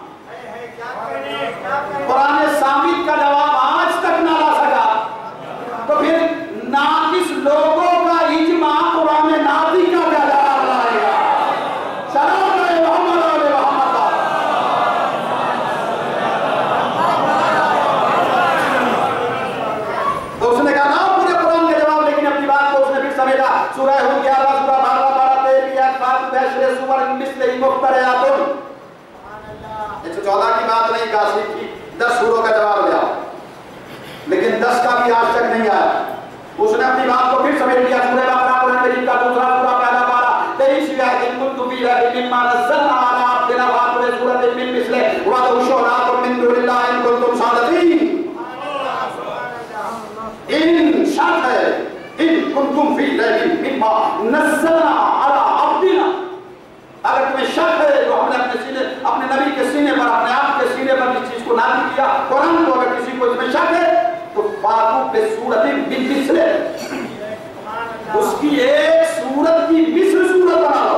قرآن ثابت کا جواب آج تک نہ لا سکا، تو پھر ناقص لوگوں کا اجماع قرآن نازل کا کیا جواب لائے گا. سلام علیہ محمد علیہ محمد. تو اس نے کہا نا پورے قرآن کے جواب، لیکن اپنی بات کو اس نے پھر سمجھا. سورہ ہود گیارہ سورہ بارہ بارہ تیرہ آیات فاتح بیشر سور مثل مفتریات. ایک سو چودہ کی بات نہیں کہا، سیکھی دس سوروں کا جواب لے آؤ، لیکن دس کا بھی آج تک نہیں آیا. اس نے اپنی بات کو پھر سمجھ لیا. سورہ بقرہ قرآن مجید کا دوسرا سورہ پہلا پارہ تیئیس آیت ان کنتم فی ریب مما نزلنا علی عبدنا فاتوا ما نزلنا على عبدنا. اگر تمہیں شک ہے جو ہم نے اپنے سینے اپنے نبی کے سینے پر اپنے آپ کے سینے پر اس چیز کو نازل کیا قرآن کو، اگر کسی کو اس میں شک ہے تو فاتو بسورۃ من مثلہ، اس کی ایک سورت کی مثل سورت بنا لو.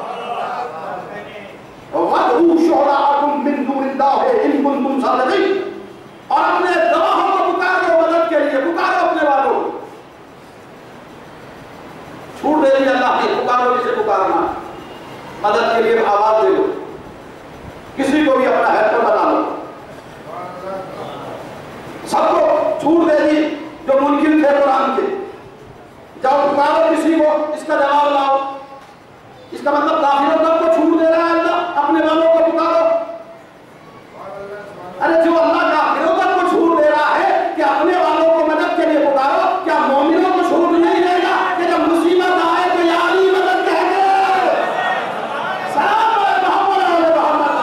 وَادْعُوا شُهَدَاءَكُم مِّن دُونِ اللَّهِ إِن كُنتُمْ صَادِقِينَ، اور اپنے گواہوں کو پکارو مدد کے لیے، پکارو اپنے والوں کو. چھوٹ دے دی اللہ نے، پکارو جسے پکارنا، مدد کے لیے آواز دے دو، کسی کو بھی اپنا ہیلپر بنا لو. سب کو چھوٹ دے دی جو ممکن تھے قرآن کے. جاؤ پکارو کسی کو، اس کا جواب لاؤ. اس کا مطلب کافروں تک کو چھوٹ دے رہا ہے اللہ، اپنے والوں کو پکارو. ارے جو اللہ کافروں تک کو چھوٹ دے رہا ہے کہ اپنے والوں کو مدد کے لیے پکارو، کیا مومنوں کو چھوٹ نہیں دے گا کہ جب مصیبت آئے تو یا علی مدد کہہ دے؟ سلام علیہ محمد علیہ محمد.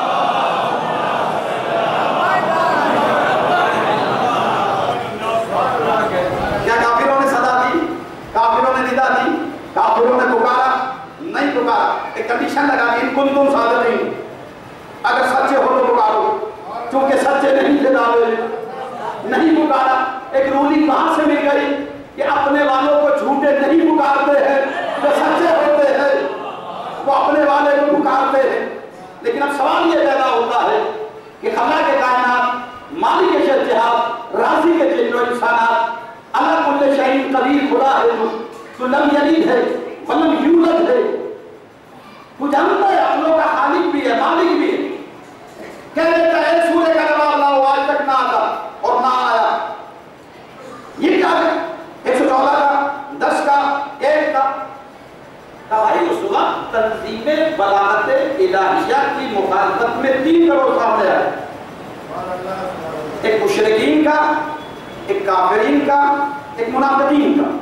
کیا کافروں نے صدا دی؟ کافروں نے ندا دی؟ کافروں نے پکارا؟ نہیں پکارا. ایک کنڈیشن لگا دی، ان کنتم صادقین، اگر سچے ہو تو پکارو. چونکہ سچے نہیں تھے دعوے نہیں پکارا. ایک رولنگ کہاں سے مل گئی کہ اپنے والوں کو جھوٹے نہیں پکارتے ہیں، جو سچے ہوتے ہیں وہ اپنے والے کو پکارتے ہیں. لیکن اب سوال یہ پیدا ہوتا ہے کہ خالق کے کائنات، مالک شجاعت، رازق کے جن و انسانات، اللہ کل شیء قدیر خدا ہے جو لم یلد ہے ولم یولد ہے. تو جانتا ہے اپنوں کا خالق بھی ہے، مالک بھی ہے. کہہ دیتا ہے سورہ کا جواب لاؤ، آج تک نہ آتا اور نہ آیا. یہ کیا ہے؟ ایک سو چودہ کا، دس کا، ایک کا. بھائی اس وقت تنظیم بلاغت الہیہ کی مخالفت میں تین کروڑ سامنے آئے. ایک مشرکین کا، ایک کافرین کا، ایک منافقین کا.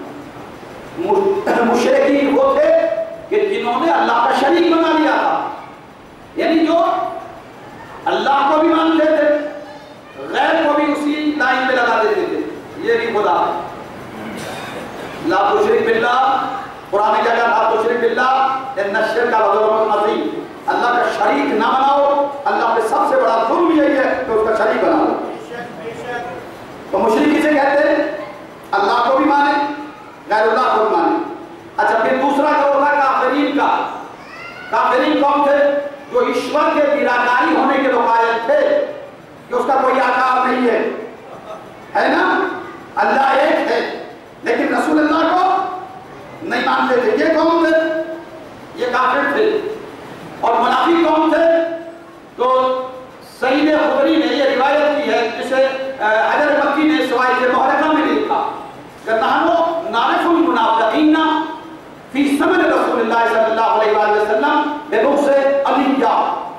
مشرکین وہ تھے کہ جنہوں نے اللہ کا شریک بنا لیا تھا، یعنی جو اللہ کو بھی مانتے تھے، غیر کو بھی اسی لائن میں لگا دیتے تھے. یہ بھی خدا ہے. لا تشرک باللہ، قرآن کیا کہا؟ لا تشرک باللہ ان الشرک لظلم عظیم. اللہ کا شریک نہ بناؤ. اللہ پہ سب سے بڑا ظلم یہی ہے کہ اس کا شریک بنا لو. تو مشرک کسے کہتے ہیں؟ اللہ کو بھی مانے، غیر اللہ کو بھی مانے. اچھا پھر دوسرا گروہ تھا کافرین کا. کافرین کون تھے؟ جو ایشور کے نراکاری ہونے کے قائل تھے کہ اس کا کوئی آکار نہیں ہے، ہے نا، اللہ ایک ہے، لیکن رسول اللہ کو نہیں مانتے تھے. یہ کون تھے؟ یہ کافر تھے. اور منافق کون تھے؟ تو سعید خدری نے یہ روایت کی ہے، جسے حجر مکی نے سوائے کے محرقہ میں لکھا کہ نحن نعرف المنافقین فی زمن رسول اللہ صلی اللہ علیہ وآلہ وسلم ببغض علیہ.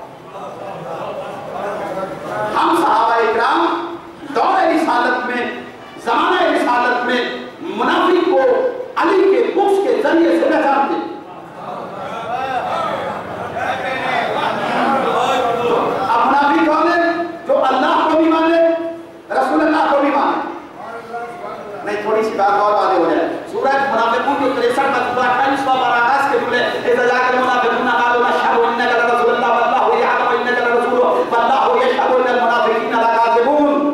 ہم صحابہ اکرام دور رسالت میں، زمانہ رسالت میں منافق کو علی کے بغض کے ذریعے سے پہچانتے. اب منافق کون ہے؟ جو اللہ کو بھی مانے، رسول اللہ کو بھی مانے. نہیں، تھوڑی سی بات اور واضح ہو جائے. سورہ منافقون جو تریسٹھ کا اٹھائیسواں پارہ آغاز کے جملے اذا جاء المنافقون قالوا نشهد انك لرسول الله والله يعلم انك لرسوله والله يشهد ان المنافقين لكاذبون.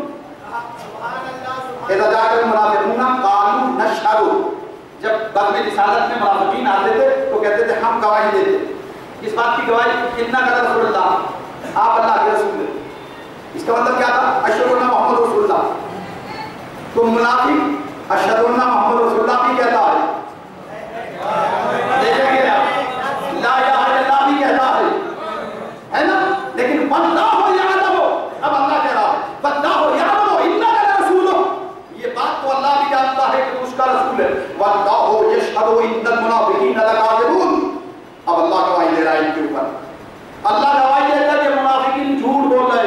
اذا جاء المنافقون قالوا نشهد، جب بعد میں رسالت میں منافقین آتے تھے تو کہتے تھے ہم گواہی دیتے. اس بات کی گواہی انك لرسول اللہ، آپ اللہ کے رسول ہیں. اس کا مطلب کیا تھا؟ اشہد ان محمد رسول اللہ. تو منافق اشہد ان محمد رسول اللہ بھی کہتا ہے، دیکھیں گے لا الہ الا اللہ بھی کہتا ہے، ہے نا، لیکن واللہ یعلم، اب اللہ کہہ رہا ہے واللہ یعلم انک لرسول. یہ بات تو اللہ بھی جانتا ہے کہ اس کا رسول ہے. واللہ یشہد ان المنافقین لکاذبون. اب اللہ گواہی دے رہا ہے ان کے اوپر. اللہ گواہی دے کر یہ منافقین جھوٹ بول رہے.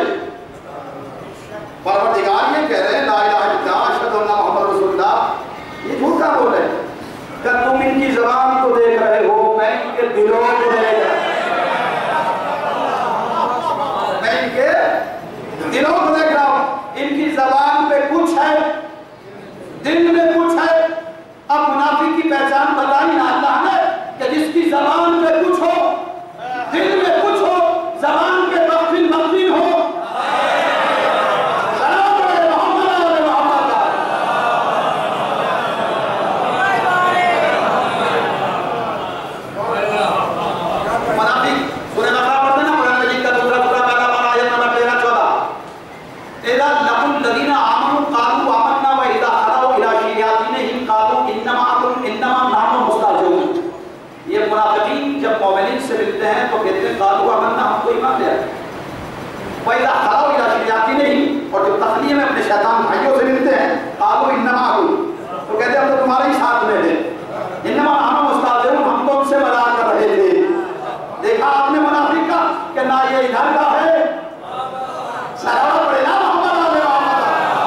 پروردگار یہ کہہ رہے ہیں لا الہ الا اللہ اشہد ان محمد رسول اللہ، یہ جھوٹ کا بول رہے ہیں. کہ تم ان کی زبان کو دیکھ رہے ہو، میں ان کے دلوں کو دیکھ رہا ہوں. میں ان کے دلوں کو دیکھ رہا ہوں. ان کی زبان پہ کچھ ہے، دل میں کچھ ہے. اب منافق کی پہچان بتائی نہ کہتے ہیں قالوا آمنا، ہم تو ایمان لے آئے. وَإِذَا خَلَوْا إِلَىٰ شَيَاطِینِهِمْ، اور جب تخلیہ میں اپنے شیطان بھائیوں سے ملتے ہیں قالوا إِنَّمَا مَعَكُمْ، تو کہتے ہیں ہم تو تمہارے ہی ساتھ میں تھے. إِنَّمَا نَحْنُ مُسْتَهْزِئُونَ، ہم تو ان سے مذاق کر رہے تھے. دیکھا آپ نے منافق کا کہ نہ یہ ادھر کا ہے، سرا پڑے نا محمد آل محمد.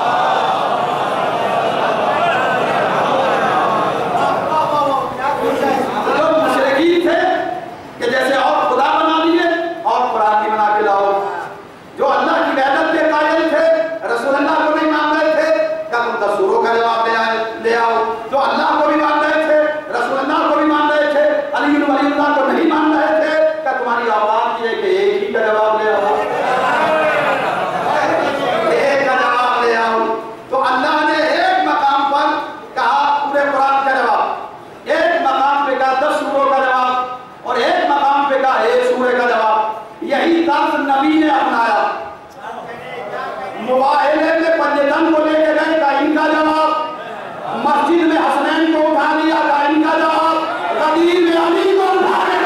جو مشرکین تھے کہ جیسے اور خدا بنا دیے اور قرآن کی بنا کے لاؤ، جو اللہ کی وحدت کے قائل تھے رسول اللہ کو نہیں مان رہے تھے کہ تم دستوروں کا جواب لے آئے لے آؤ، جو اللہ کو بھی مان رہے تھے رسول اللہ کو بھی مان رہے تھے علی ولی اللہ کو نہیں مان رہے تھے کہ تمہاری اوقات یہ کہ ایک ہی کا جواب لے آؤ، ایک کا جواب لے آؤ. تو اللہ نے ایک مقام پر کہا پورے قرآن کا جواب، ایک مقام پہ کہا دس سوروں کا جواب، اور ایک مقام پہ کہا ایک سورے کا جواب. یہی طرز نبی نے اپنایا. مباہلے میں پنجتن کو لے کے گئے کا ان کا جواب، مسجد میں حسنین کو اٹھا لیا کا ان کا جواب، غدیر میں علی کو اٹھا لیا.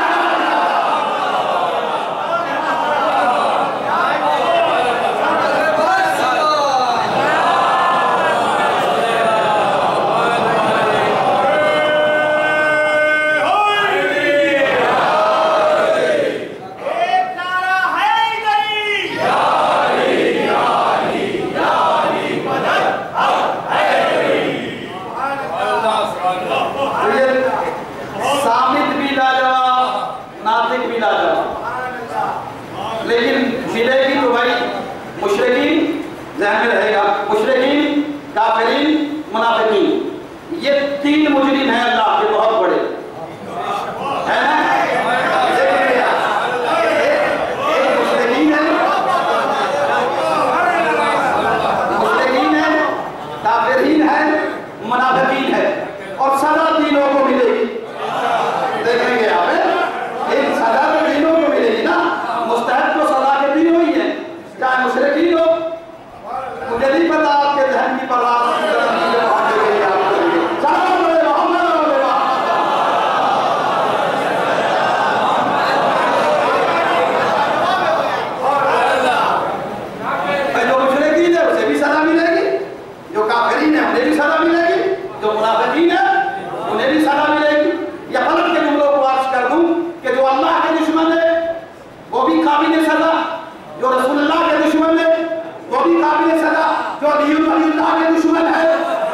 سامت بھی لاجواب، ناطق بھی لاجواب، لیکن ملے گی تو بھائی مشرکین ذہن میں رہے گا، مشرکین، کافرین، منافقین، یہ تین مجرم ہیں اللہ کے بہت بڑے ہے نا. ایک مشرکین ہے، مشرکین ہے، کافرین ہے، منافقین ہے، اور سزا تینوں کو ملے گی. دیکھیں گے آپ ان سزا تو تینوں کو ملے گی نا. مستحق تو سزا کے تینوں ہی ہیں، چاہے مشرکین ہو. مجھے نہیں پتا آپ کے ذہن کی پرواز جو مشرکین ہے اسے بھی سزا ملے گی، جو کافرین ہے انہیں بھی سزا ملے گی، جو منافقین ہے انہیں بھی سزا ملے گی. یا فلک کے جملوں کو عرض کر دوں کہ جو اللہ کے دشمن ہے وہ بھی قابل سزا، جو رسول اللہ کے دشمن ہے وہ بھی قابل سزا، جو علی ولی اللہ کے دشمن ہے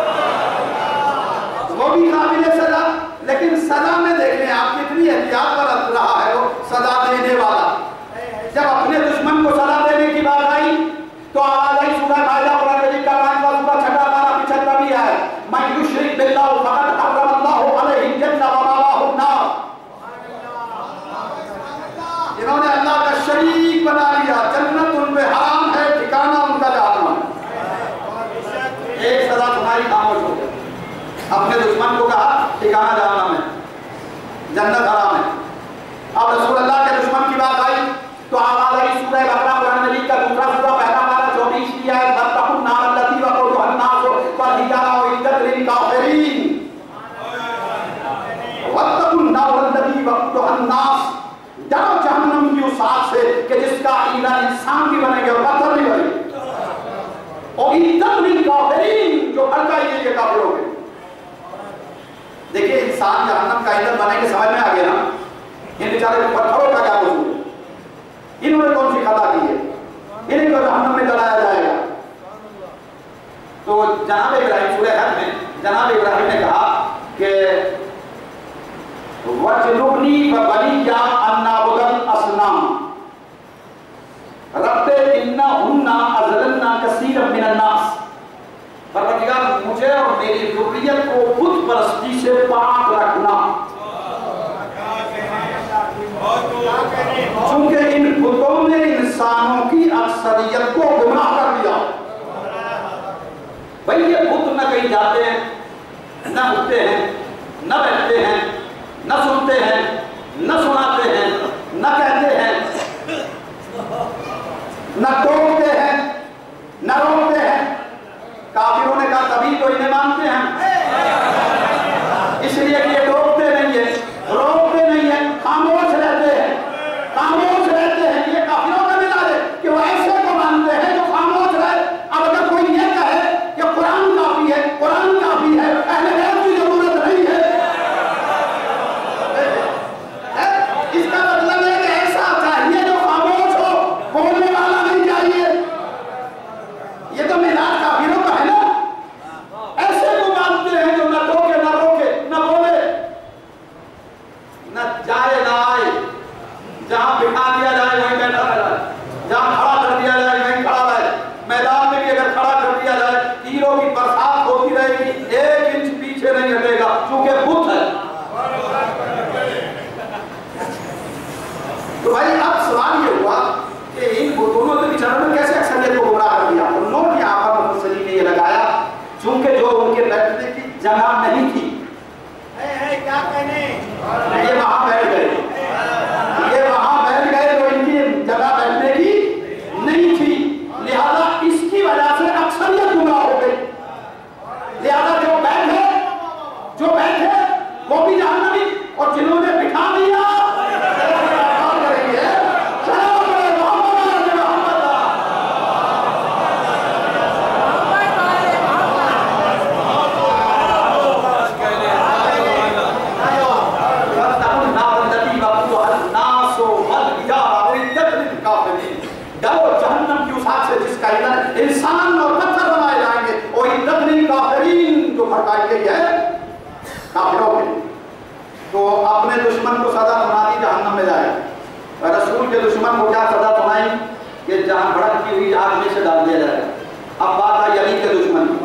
وہ بھی قابل سزا. لیکن سزا میں دیکھیں آپ کتنی احتیاط برت رہا ہے وہ سزا دینے والا. جب اپنے دشمن کو سزا دینے کی بات آئی تو آواز آئی سورہ مائدہ قرآن مجید کا پانچ کا سورہ چھٹا بارہ پچھتر بھی ہے، من یشرک باللہ فقد حرم اللہ علیہ الجنہ ومأواہ النار. انہوں نے اللہ کا شریک بنا لیا، جنت ان پہ حرام ہے، ٹھکانہ ان کا جہنم ہے. ایک سزا تمہاری خاموش ہو گئی، اپنے دشمن کو کہا ٹھکانہ جہنم ہے، جنت حرام ہے. اب رسول اللہ کے دشمن کی بات آئی تو آواز آئی سورہ بقرہ قرآن مجید کا دوسرا سورہ پہلا پارہ چوبیس کی آیت، فاتقوا النار التي وقودها الناس والحجارة أعدت للكافرين. واتقوا النار التي وقودها الناس، ڈرو جہنم کی اس آگ سے کہ جس کا ایندھن انسان بھی بنے گا اور پتھر بھی بنے گا. أعدت للكافرين، جو ہلکا ہی یہ کافروں کے. دیکھیں انسان جہنم کا ایندھن بنے کے سمجھ میں آ گیا نا. ان بیچارے پتھروں کا کیا قصور ہے؟ انہوں نے کون سی خطا کی ہے؟ انہیں کو جہنم میں جلایا جائے گا. تو جناب ابراہیم سورہ حج میں جناب ابراہیم نے کہا کہ وَجْنُبْنِي وَبَنِيَّ أَن نَّعْبُدَ الْأَصْنَامَ رَبِّ إِنَّهُنَّ أَضْلَلْنَ كَثِيرًا مِنَ النَّاسِ. پروردگار مجھے اور میری ذریت کو بت پرستی سے پاک رکھنا، چونکہ ان بتوں نے انسانوں کی اکثریت کو گمراہ کر دیا. بھئی یہ بت نہ کہیں جاتے ہیں، نہ اٹھتے ہیں، نہ بیٹھتے ہیں، نہ سنتے ہیں، نہ سناتے ہیں، نہ کہتے ہیں، نہ ٹوکتے ہیں، نہ روکتے ہیں. کافروں نے کہا تبھی تو انہیں مانتے ہیں، اس لیے کہ یہ ٹوکتے نہیں ہیں، روکتے نہیں ہیں، خاموش رہتے ہیں، خاموش گئی ہے کافروں کے، تو اپنے دشمن کو سزا سنا دی جہنم میں جائے، اور رسول کے دشمن کو کیا سزا سنائی کہ جہاں بھڑکتی ہوئی آگ میں سے ڈال دیا جائے۔ اب بات آئی علی کے دشمن کی۔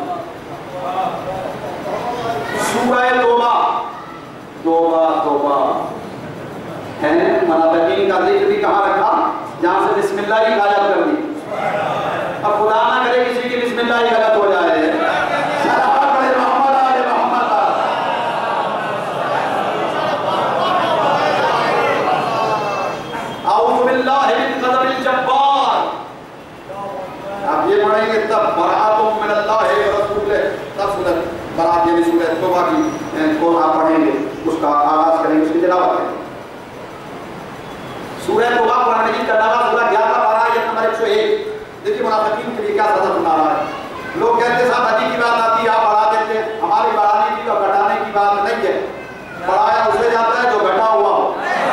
سورہ توبہ توبہ توبہ ہے، منافقین کا ذکر بھی کہاں رکھا؟ جہاں سے بسم اللہ ہی غائب کر دی۔ اب خدا نہ کرے کسی کی بسم اللہ ہی غلط ہو جائے۔ اعوذ باللہ من غضب الجبار، آپ یہ پڑھیں گے تب برات من اللہ ورسولہ، تب سورۃ برات یعنی سورۃ توبہ کی کو آپ پڑھیں گے، اس کا آغاز کریں گے، اس کی تلاوت کریں گے۔ سورہ توبہ قرآن مجید کا نام سورہ گیارہ پارہ آیت نمبر ایک سو ایک۔ دیکھیے منافقین کے لیے کیا سزا سنا رہا ہے۔ لوگ کہتے ہیں صاحب حجی کی بات آتی ہے آپ بڑھا دیتے ہیں، ہماری بڑھانے کی اور گھٹانے کی بات نہیں ہے، بڑھایا اسے جاتا ہے جو گھٹا ہوا ہو،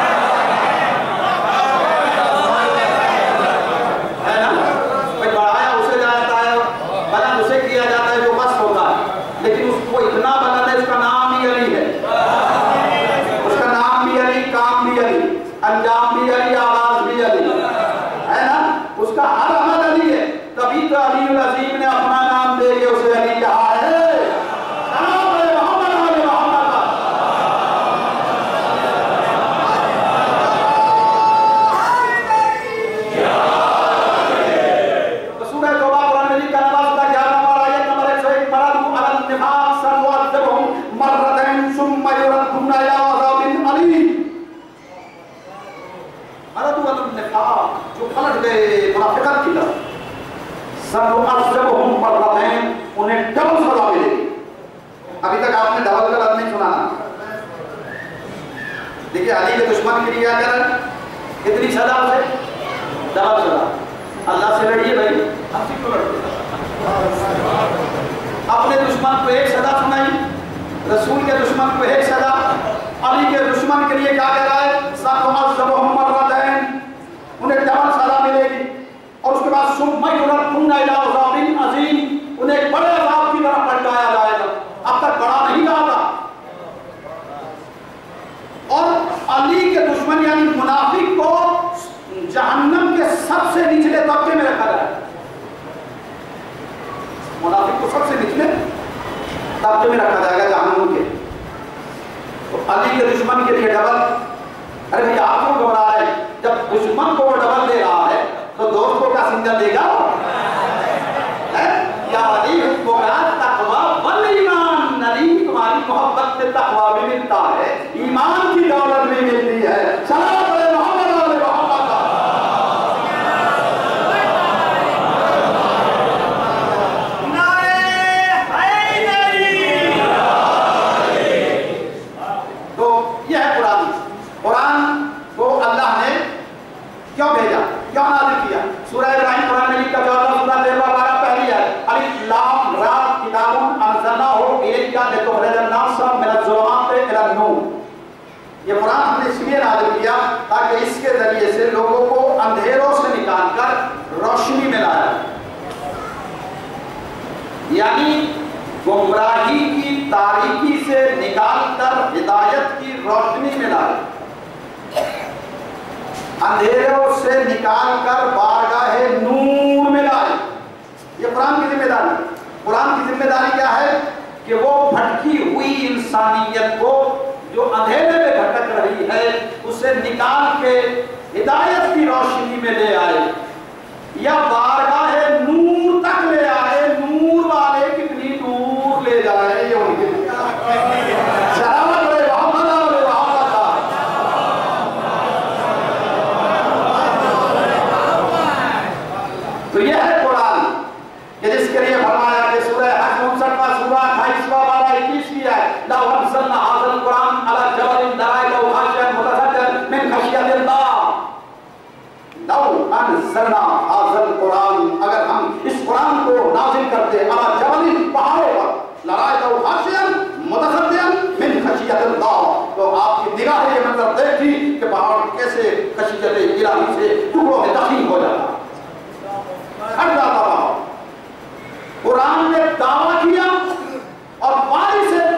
ہے نا؟ بڑھایا اسے جاتا ہے، بلند اسے کیا جاتا ہے جو مست ہوتا ہے، لیکن اس کو اتنا بلند ہے، اس کا نام بھی علی ہے، اس کا نام بھی علی، کام بھی علی، انجام بھی علی، آواز بھی علی، ہے نا؟ اس کا ہر عمل علی ہے، تبھی تو علی العظیم نے اپنا نام دے کے اسے علی کہا ہے۔ تو سورہ توبہ قرآن مجید کا نام سورہ گیارہ نمبر آیت نمبر ایک سو ایک، مردوا علی النفاق سنعذبهم مرتين ثم يردون الى عذاب علیم۔ مردوا علی النفاق، جو پلٹ گئے منافقت کی طرف، سنعذبهم مرتين، انہیں ڈبل سزا ملے گی۔ ابھی تک آپ نے ڈبل کا لفظ نہیں سنا۔ دیکھیے علی کے دشمن کے لیے کیا کر رہے ہیں؟ کتنی سزا اسے؟ ڈبل سزا۔ اللہ سے لڑیے بھائی، ہم سے کیوں لڑتے؟ اپنے دشمن کو ایک سزا سنائی، رسول کے دشمن کو ایک سزا، علی کے دشمن کے لیے کیا کہہ رہا ہے؟ سنعذبهم مرتين، انہیں ڈبل سزا ملے گی، اور اس کے بعد ثم يردون الى عذاب عظیم، انہیں ایک بڑے عذاب کی طرف پلٹایا جائے گا۔ اب تک بڑا نہیں کہا تھا۔ اور علی کے دشمن یعنی منافق کو جہنم کے سب سے نچلے طبقے میں رکھا جائے، منافق کو سب سے نچلے طبقے میں رکھا جائے گا جہنم کے۔ تو علی کے دشمن کے لیے ڈبل، ارے بھئی آپ کو گھبرا رہے ہیں، جب دشمن کو وہ ڈبل دے رہا ہے تو دوست کو کیا سنگل دے گا؟ یا علی حکمران تقوی والایمان، علی تمہاری محبت سے تقوی بھی ملتا ہے، ایمان کی دولت بھی ملتی ہے۔ صلوات علی محمد علی محمد۔ تو یہ ہے قرآن۔ قرآن کو اللہ نے کیوں بھیجا، کیوں نازل کیا؟ سورہ ابراہیم قرآن مجید کا چودہ سورہ تیرہ بارہ پہلی ہے، الف لام را کتاب انزلناہ الیک لتخرج الناس من الظلمات الی النور۔ یہ قرآن ہم نے اس لیے نازل کیا تاکہ اس کے ذریعے سے لوگوں کو اندھیروں سے نکال کر روشنی میں لایا، یعنی گمراہی کی تاریکی سے نکال کر ہدایت کی روشنی میں لایا، اندھیروں سے نکال کر بارگاہ نور میں لائے۔ یہ قرآن کی ذمہ داری۔ قرآن کی ذمہ داری کیا ہے؟ کہ وہ بھٹکی ہوئی انسانیت کو جو اندھیرے میں بھٹک رہی ہے اسے نکال کے ہدایت کی روشنی میں لے آئے، یا بارگاہ نور تک لے آئے۔ نور والے کتنی دور لے جائے یہ ان کی ذمہ داری۔ تو یہ ہے قرآن کہ جس کے لیے فرمایا کہ سورہ حج انسٹھواں سورہ اٹھائیسواں بارہ اکیس کی ہے، لو انزلنا ھذا القرآن علی جبل لرأیتہ خاشعا متصدعا من خشیۃ اللہ۔ لو انزلنا ھذا القرآن، اگر ہم اس قرآن کو نازل کرتے علی جبل پہاڑوں پر، لرأیتہ خاشعا متصدعا من خشیۃ اللہ، تو آپ کی نگاہ یہ منظر دیکھی کہ پہاڑ کیسے خشیت الہی سے ٹکڑوں میں تقسیم ہو جاتا، ہٹ جاتا رہا۔ قرآن نے دعویٰ کیا اور وارث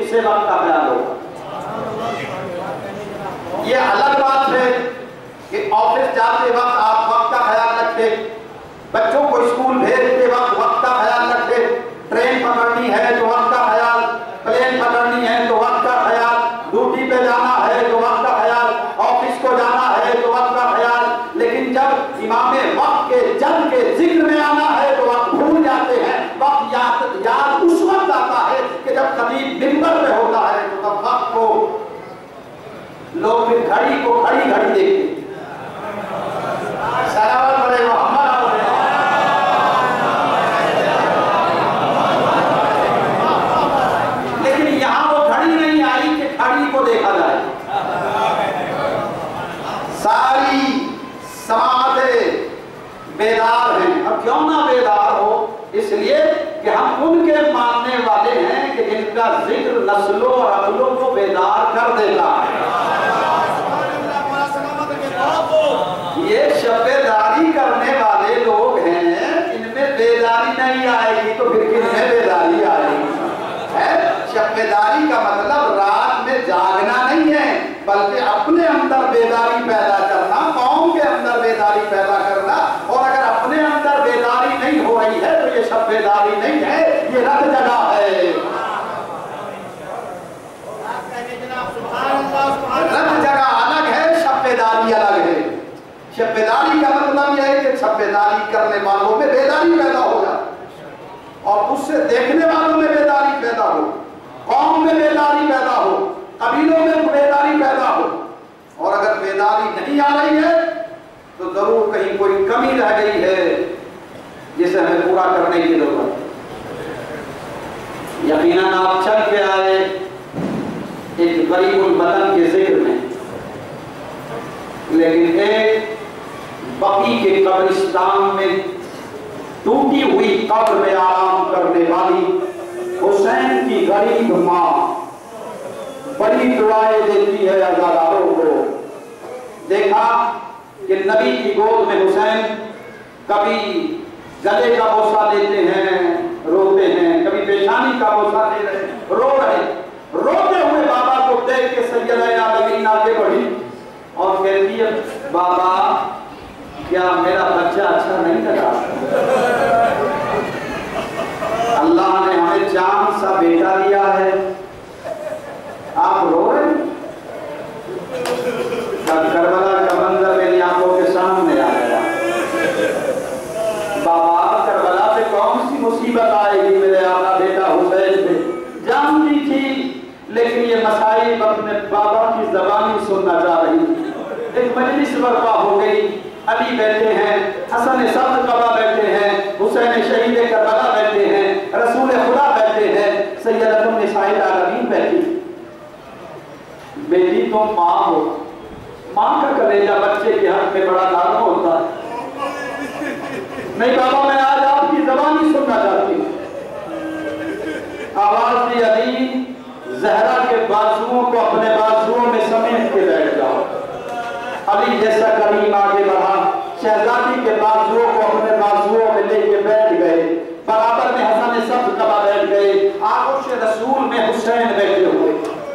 اس سے وقت کا خیال ہوگا۔ یہ الگ بات ہے کہ آفس جاتے وقت آپ وقت کا خیال رکھیں، بچوں کو اسکول بھیجتے وقت وقت کا خیال رکھیں، ٹرین پکڑنی ہے تو وقت کا خیال، پلین پکڑنی ہے تو وقت کا خیال، ڈیوٹی پہ جانا ہے تو وقت کا خیال، آفس کو جانا ہے تو وقت کا خیال۔ لیکن جب امام وقت کے جنگ کے ذکر میں آنا ہے تو وقت بھول جاتے ہیں۔ وقت یاد یاد اس وقت آتا ہے کہ جب خطیب منبر پہ ہوتا ہے تو تب وقت کو لوگ پھر گھڑی کو گھڑی گھڑی دیکھتے ہیں۔ سلام علیہ محمد۔ لیکن یہاں وہ گھڑی نہیں آئی کہ گھڑی کو دیکھا جائے۔ ساری سماعتیں بیدار ہیں۔ اب کیوں نہ بیدار ہو؟ اس لیے کہ ہم ان کے ماننے والے ہیں کہ جن کا ذکر نسلوں اور عقلوں کو بیدار کر دیتا ہے۔ یہ شبیداری کرنے والے لوگ ہیں، ان میں بیداری نہیں آئے گی تو پھر کن میں بیداری آئے گی؟ شبیداری کا مطلب رات میں جاگنا نہیں ہے، بلکہ اپنے اندر بیداری پیدا کرنا، قوم کے اندر بیداری پیدا کرنا۔ اور اگر اپنے اندر بیداری نہیں ہو رہی ہے تو یہ شب بیداری نہیں ہے، یہ رت جگہ ہے۔ رت جگہ الگ ہے، شب بیداری الگ ہے۔ شب بیداری کا مطلب یہ ہے کہ شب بیداری کرنے والوں میں بیداری پیدا ہو جائے اور اس سے دیکھنے والوں میں بیداری پیدا ہو، قوم میں بیداری پیدا ہو، قبیلوں میں بیداری پیدا ہو۔ اور اگر بیداری نہیں آ رہی ہے تو ضرور کہیں کوئی کمی رہ گئی ہے جسے ہمیں پورا کرنے کی ضرورت ہے۔ یقیناً آپ چل کے آئے ایک غریب البدن کے ذکر میں، لیکن ایک بقی کے قبرستان میں ٹوٹی ہوئی قبر میں آرام کرنے والی حسین کی غریب ماں بڑی دعائیں دیتی ہے عزاداروں کو۔ دیکھا کہ نبی کی گود میں حسین کبھی گلے کا بوسہ لیتے ہیں، روتے ہیں، کبھی پیشانی کا بوسہ لے رہے ہیں، رو رہے روتے ہوئے بابا کو دیکھ کے سیدہ عالمین آگے بڑھی اور کہتی ہے بابا کیا میرا بچہ اچھا نہیں لگا؟ اللہ نے ہمیں چاند سا بیٹا دیا ہے، آپ رو رہے ہیں؟ کربلا کا منظر میری آنکھوں کے سامنے آ گیا۔ بابا کربلا پہ کون سی مصیبت آئے گی میرے آقا بیٹا حسین پہ؟ جانتی تھی، لیکن یہ مسائل اپنے بابا کی زبانی سننا چاہ رہی تھی۔ ایک مجلس برپا ہو گئی، علی بیٹھے ہیں، حسن سبز قبا بیٹھے ہیں، حسین شہید کربلا بیٹھے ہیں، رسول خدا بیٹھے ہیں، سیدۃ النساء العالمین بیٹھی۔ بیٹی تم ماں ہو، ماں کا کلیجہ بچے کے حق میں بڑا نازک ہوتا ہے۔ نہیں بابا میں آج آپ کی زبانی سننا چاہتی ہوں۔ آواز دی علی زہرا کے بازوؤں کو اپنے بازوؤں میں سمیٹ کے بیٹھ جاؤ۔ علی جیسا کریم آگے بڑھا، شہزادی کے بازوؤں کو اپنے بازوؤں میں لے کے بیٹھ گئے، برابر میں حسن سبز قبا بیٹھ گئے، آغوش رسول میں حسین بیٹھے ہوئے۔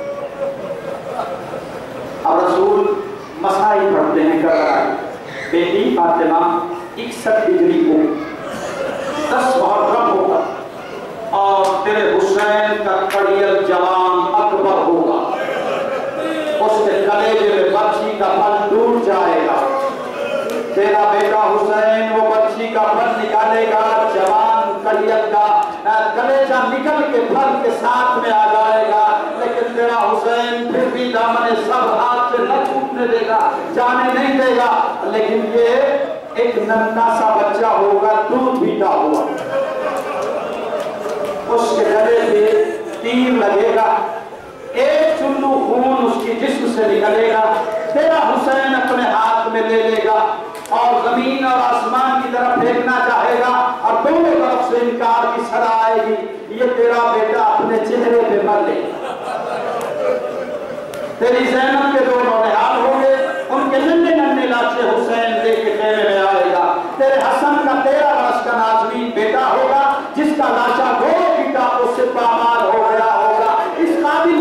اور رسول مسائی پڑھتے ہیں کربلا کی۔ بیٹی فاطمہ اکسٹھ ہجری کو دس محرم ہوگا اور تیرے حسین کا کڑیل جوان اکبر ہوگا، اس کے کلیجے میں بچی کا پھل ٹوٹ جائے گا، تیرا بیٹا حسین وہ بچی کا پھل نکالے گا، جوان کڑیل کا کلیجہ نکل کے پھل کے ساتھ میں آ جائے گا، لیکن تیرا حسین پھر بھی دامن سب ہاتھ سے نہ ٹوٹنے دے گا، جانے نہیں دے گا، لیکن یہ ایک ننھا سا بچہ ہوگا دودھ پیتا ہوا، اس کے گلے پہ تیر لگے گا، ایک چلو خون اس کی جسم سے نکلے گا، تیرا حسین اپنے ہاتھ میں لے لے گا اور زمین اور آسمان کی طرف پھینکنا چاہے گا اور دونوں طرف سے انکار کی صدا آئے گی، یہ تیرا بیٹا اپنے چہرے پہ مر لے گا۔ تیری زینب کے دو نونہال ہوں گے، ان کے ننھے ننھے لاچے حسین لے کے خیمے میں آئے گا، تیرے حسن کا تیرہ برس کا نازنین بیٹا ہوگا جس کا لاشا گھوڑوں کی ٹاپوں سے پامال ہو گیا ہوگا، اس قابل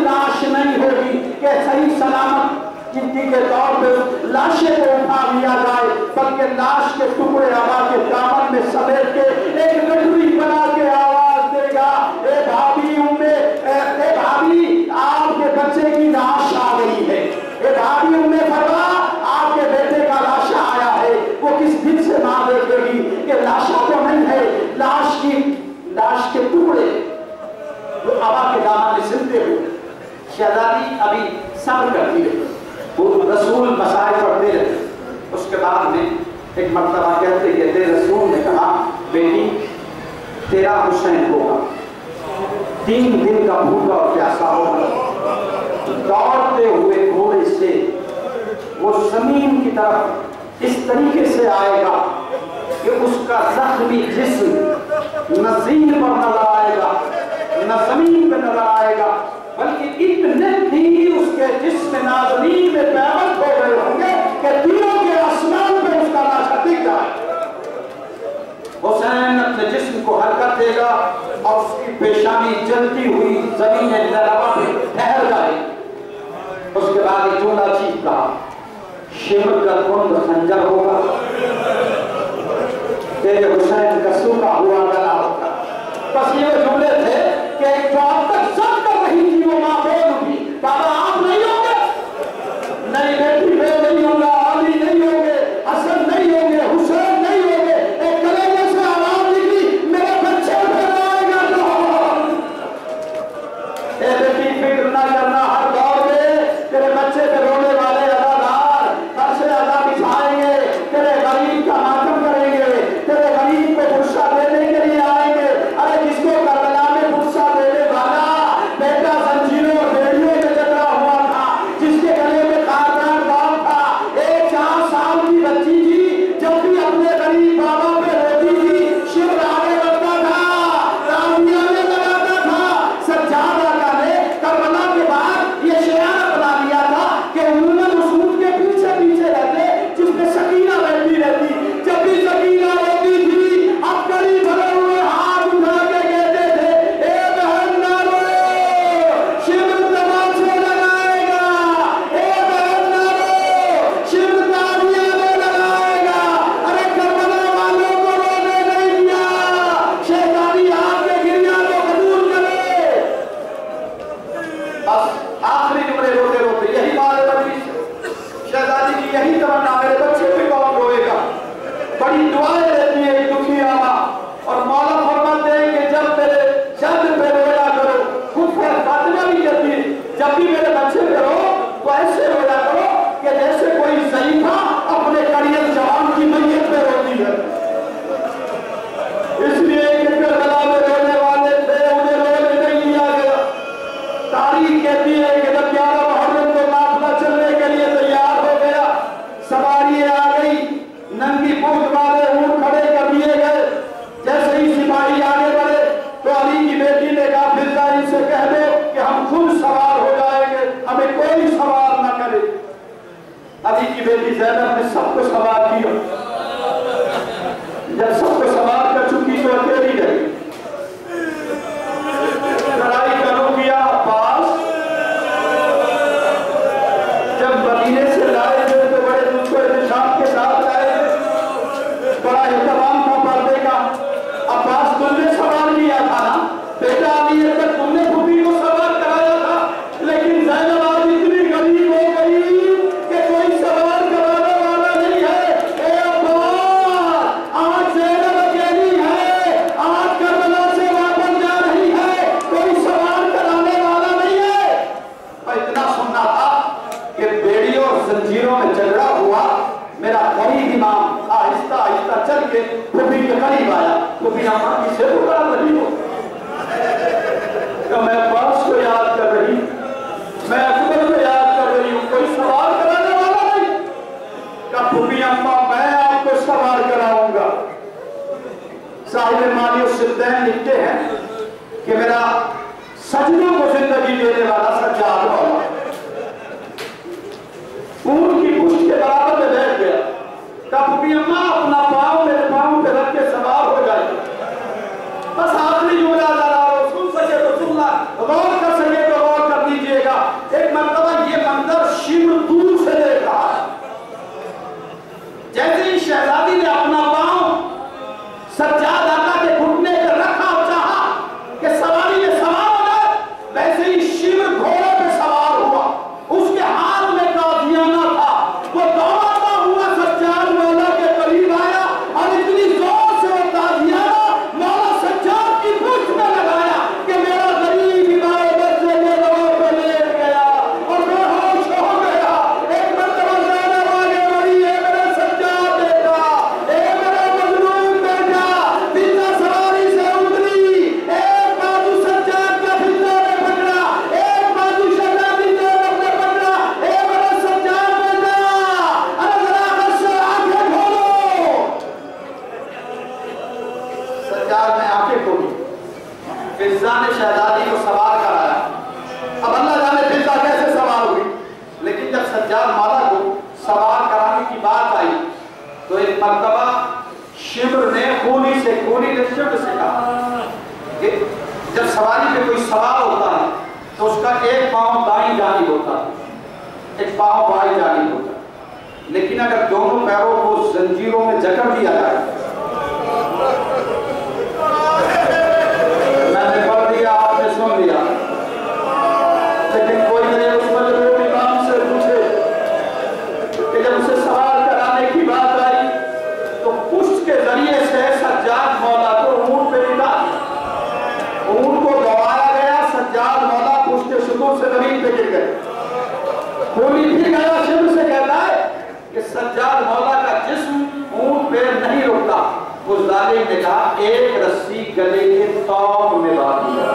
सही सलामत जिंदगी के तौर पे लाशें को उठा लिया जाए, बल्कि लाश के टुकड़े हवा के दामन में समेट के एक गठरी बना के आवाज देगा, ए भाभी उम्मे, ए भाभी आपके बच्चे की लाश आ गई है, ए भाभी उम्मे फरवा आपके बेटे का लाशा आया है। वो किस दिन से मां देखेगी कि लाशा तो नहीं है, लाश की लाश के टुकड़े जो हवा के दामन में सिलते हुए। शहजादी अभी सब्र करती है, वो रसूल मसाए पढ़ते रहे। उसके बाद में एक मर्तबा कहते कहते रसूल ने कहा, बेटी तेरा हुसैन होगा, तीन दिन का भूखा और प्यासा होगा, दौड़ते हुए घोड़े से वो जमीन की तरफ इस तरीके से आएगा कि उसका जख्मी जिस्म न ज़मीन पर नजर आएगा न जमीन पे नजर आएगा, बल्कि इतने तीर उसके जिस्म नाज़रीन में पैबंद हो गए होंगे कि तीरों के आसमान पे उसका लाशा दिख जाए। हुसैन अपने जिस्म को हरकत देगा और उसकी पेशानी जलती हुई जमीन लहरा पे ठहर जाए। उसके बाद एक जुमला चीज कहा, शिमर का कुंद खंजर होगा, तेरे हुसैन का सूखा हुआ गला होगा। बस ये जुमले थे कि जो अब तक सब कर रही थी वो मां बोल उठी, बाबा आप नहीं होंगे, नहीं बेटी मैं नहीं होगा, अली नहीं होंगे, हसन नहीं होंगे, हुसैन नहीं होंगे। एक कलेजे से आवाज निकली, मेरे बच्चे फिर आएगा तो। ए बेटी फिक्र ना करना, हर दौर में तेरे बच्चे पे रोने वाले अदादार फर्श अदा बिछाएंगे, तेरे गरीब का मातम करेंगे, तेरे गरीब को गुस्सा देने के लिए आएंगे। अरे जिसको करबला में गुस्सा देने वाला बेटा जंजीरों और बेड़ियों में जकड़ा हुआ था, जिसके गले में कारदार बाप था, एक चार साल की बच्ची थी, जब भी अपने गरीब बाबा पे रोती थी, शिव आगे बढ़ता था, तालियां में लगाता था। सज्जादा का ने करबला के बाद ये शियारा बना लिया था कि उन्होंने उस ऊंट के पीछे पीछे रहते जिसमें सकीना बैठी रहती। जब भी सकीना रोती थी, अब गली भरे हुए हाथ उठा के कहते थे, ए बहन ना रो, शिव तमाचे लगाएगा, ए बहन ना रो, शिव तालियां में लगाएगा। अरे करबला वालों को रोने नहीं दिया, शहजादी आपके गिरिया को कबूल करे। बस आखिरी जुमले रोते रोते यही बात है, शहजादी की यही तमन्ना, मेरे बच्चे पे कौन रोएगा। बड़ी दुआएं रहती है दुखी आमा, और मौला फरमाते हैं कि जब मेरे चंद पे रोया करो, खुद पर फातिमा भी कहती है, जब भी मेरे बच्चे पे रो तो ऐसे रोया करो कि जैसे कोई ज़ईफ़ा अपने करियल जवान की मैयत पे रोती है। इसलिए कि करबला में रोने वाले थे, उन्हें रोने नहीं दिया गया। तारीख कहती है कि जब ग्यारह मुहर्रम को काफिला चलने के लिए तैयार हो गया, सवारी आ गई, नंगी पूंछ वाले ऊंट खड़े कर दिए गए। जैसे ही सिपाही आगे बढ़े तो अली की बेटी ने कहा, फिजा इनसे कह दो कि हम खुद सवार हो जाएंगे, हमें कोई सवार न करे। अली की बेटी ज़ैनब ने सबको सवार किया। जब सबको सवार कर चुकी तो अकेली रही। लड़ाई करो किया अब्बास, जब मदीने से लाए थे तो बड़े उसको एहतिशाम के साथ लाए, बड़ा एहतमाम था पर्दे का। अब्बास तुमने सवार किया था ना बेटा, अली तक तुमने फूफी को सवार कराया था, लेकिन ज़ैनब आज इतनी गरीब हो गई कि कोई सवार कराने वाला नहीं है। ए अब्बास, आज ज़ैनब अकेली है, आज करबला से वापस जा रही है, कोई सवार कराने वाला नहीं है। और इतना सुनना था कि बेड़ियों और जंजीरों में झगड़ा हुआ। मेरा गरीब इमाम आहिस्ता आहिस्ता चल के फूफी के करीब आया। फूफी अम्मा किसे पुकार रही हो? तो मैं अब्बास को याद कर रही, मैं अकबर को याद कर रही हूँ, कोई सवार कराने वाला नहीं। कहा फूफी अम्मा मैं आपको सवार कराऊंगा। साहिब माली सिद्दीन लिखते हैं कि मेरा सजदों को जिंदगी देने वाला सज्जाद वाला ऊंट की पुष्ट के बराबर में बैठ गया। कहा फूफी अम्मा अपना पाँव मेरे पाँव पे रख के सवार हो जाए। बस आखिरी जुमला जरा सुन सके तो सुनना, गौर कर सके तो गौर कर दीजिएगा। एक मर्तबा ये मंजर سجاد مولا کو سوار کرانے کی بات آئی تو ایک مرتبہ شمر نے خونی سے خونی نے شمر سے کہا کہ جب سواری پہ کوئی سوار ہوتا ہے تو اس کا ایک پاؤں دائیں جانب ہوتا ہے ایک پاؤں بائیں جانب ہوتا ہے، لیکن اگر دونوں پیروں کو زنجیروں میں جکڑ دیا جائے، میں نے پڑھ دیا آپ نے سن لیا، لیکن کوئی نہیں اس مجبور امام سے پوچھے کہ جب اسے سوار کرانے کی بات آئی تو پشت کے ذریعے سے سجاد مولا کو اونٹ پہ بٹھا دیا، اونٹ کو دوڑایا گیا، سجاد مولا پشت کے شتور سے زمین پہ گر گئے، خونی بھی گیا شمر سے کہتا ہے کہ سجاد مولا کا جسم اونٹ پہ نہیں رکتا، اس ظالم نے کہا ایک رسی گلے کے توق میں باندھ دیا۔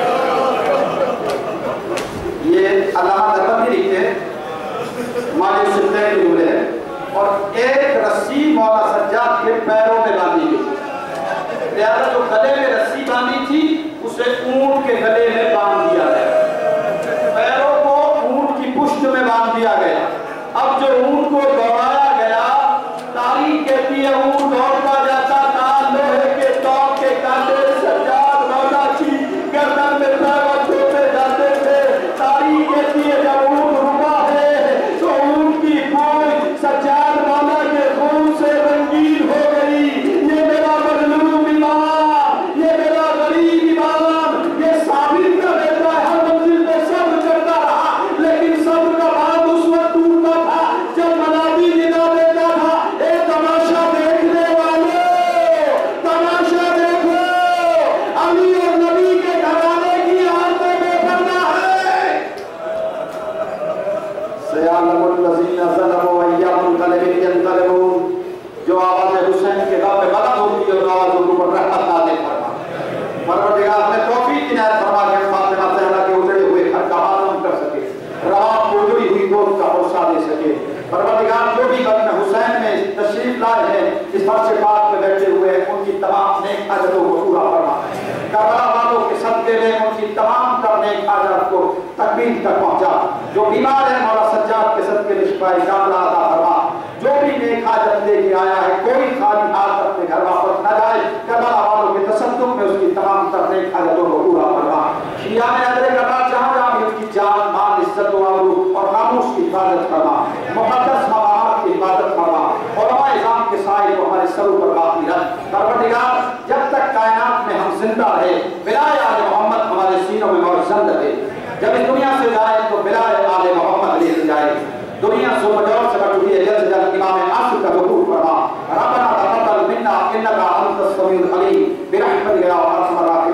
یہ علامہ دربندی لکھتے مالی سلطے کے جملے ہیں، اور ایک رسی مولا سجاد کے پیروں میں باندھی گئی، لہذا جو گلے میں رسی باندھی تھی اسے اونٹ کے گلے میں باندھ دیا گیا، پیروں کو اونٹ کی پشت میں باندھ دیا گیا۔ اب جو اونٹ کو دوڑایا گیا، تاریخ کہتی ہے اونٹ دوڑتا جاتا تھا، لوہے کے توق کے کانٹے سجاد مولا کی گردن میں پیوند ہوتے جاتے تھے، تاریخ کہتی ہے جب اونٹ رکا ہے تو اونٹ کی پوچھ سجاد مولا کے خون سے رنگین ہو گئی۔ یہ میرا مظلوم امام، یہ میرا غریب امام، یہ ثابت کر دیتا ہے ہر منزل پہ صبر کرتا رہا، لیکن صبر کا بعد اس وقت ٹوٹتا تھا جب منادی ندا دیتا تھا اے تماشا دیکھنے والے، تماشا دیکھو، علی اور نبی کے گھرانے کی عورتیں بے پردہ ہے۔ سیعلم الذین ظلموا ایّ منقلب ینقلبون، جو آواز حسین کے غم میں بلند ہوتی ہے اور آواز ان پر رحمت نازل فرما۔ پروردگار نے توفیق عنایت فرما کے فاطمہ زہرا کے اجڑے ہوئے گھر کا ماتم کر سکے، رواں کو اجڑی ہوئی دوست کا حوصلہ دے سکے۔ پروردگار جو بھی غم حسین میں تشریف لائے ہیں اس فرش پاک پہ بیٹھے ہوئے ہیں، ان کی تمام نیک حاجتوں کو پورا فرما۔ کربلا والوں کے صدقے میں ان کی تمام تر نیک حاجات کو تکمیل تک پہنچا۔ جو بیمار ہے مولا سجاد کے صدقے میں شفائے کاملہ عطا فرما۔ جو بھی نیک حاجت لے کے آیا ہے کوئی خالی ہاتھ اپنے گھر واپس نہ جائے، کربلا والوں کے تصدق میں اس کی تمام تر نیک حاجتوں کو پورا فرما۔ شیعہ میں نظر کرنا جہاں جہاں بھی اس کی جان مال عزت و آبرو اور خاموش کی حفاظت فرما، مقدس مقامات کی حفاظت فرما، علماء اعظام کے سائے کو ہمارے سروں پر باقی رکھ۔ پروردگار جب تک کائنات میں ہم زندہ رہے بلائے آل محمد ہمارے سینوں میں معزز رہے، جب اس دنیا سے جائے تو بلائے آل محمد لے جائے۔ دنیا سے مجور سے بٹ ہوئی ہے، جلد سے جلد امام عصر کا ظہور فرما۔ ربنا تقبل منا انک انت السمیع العلیم برحمتک یا ارحم الراحمین۔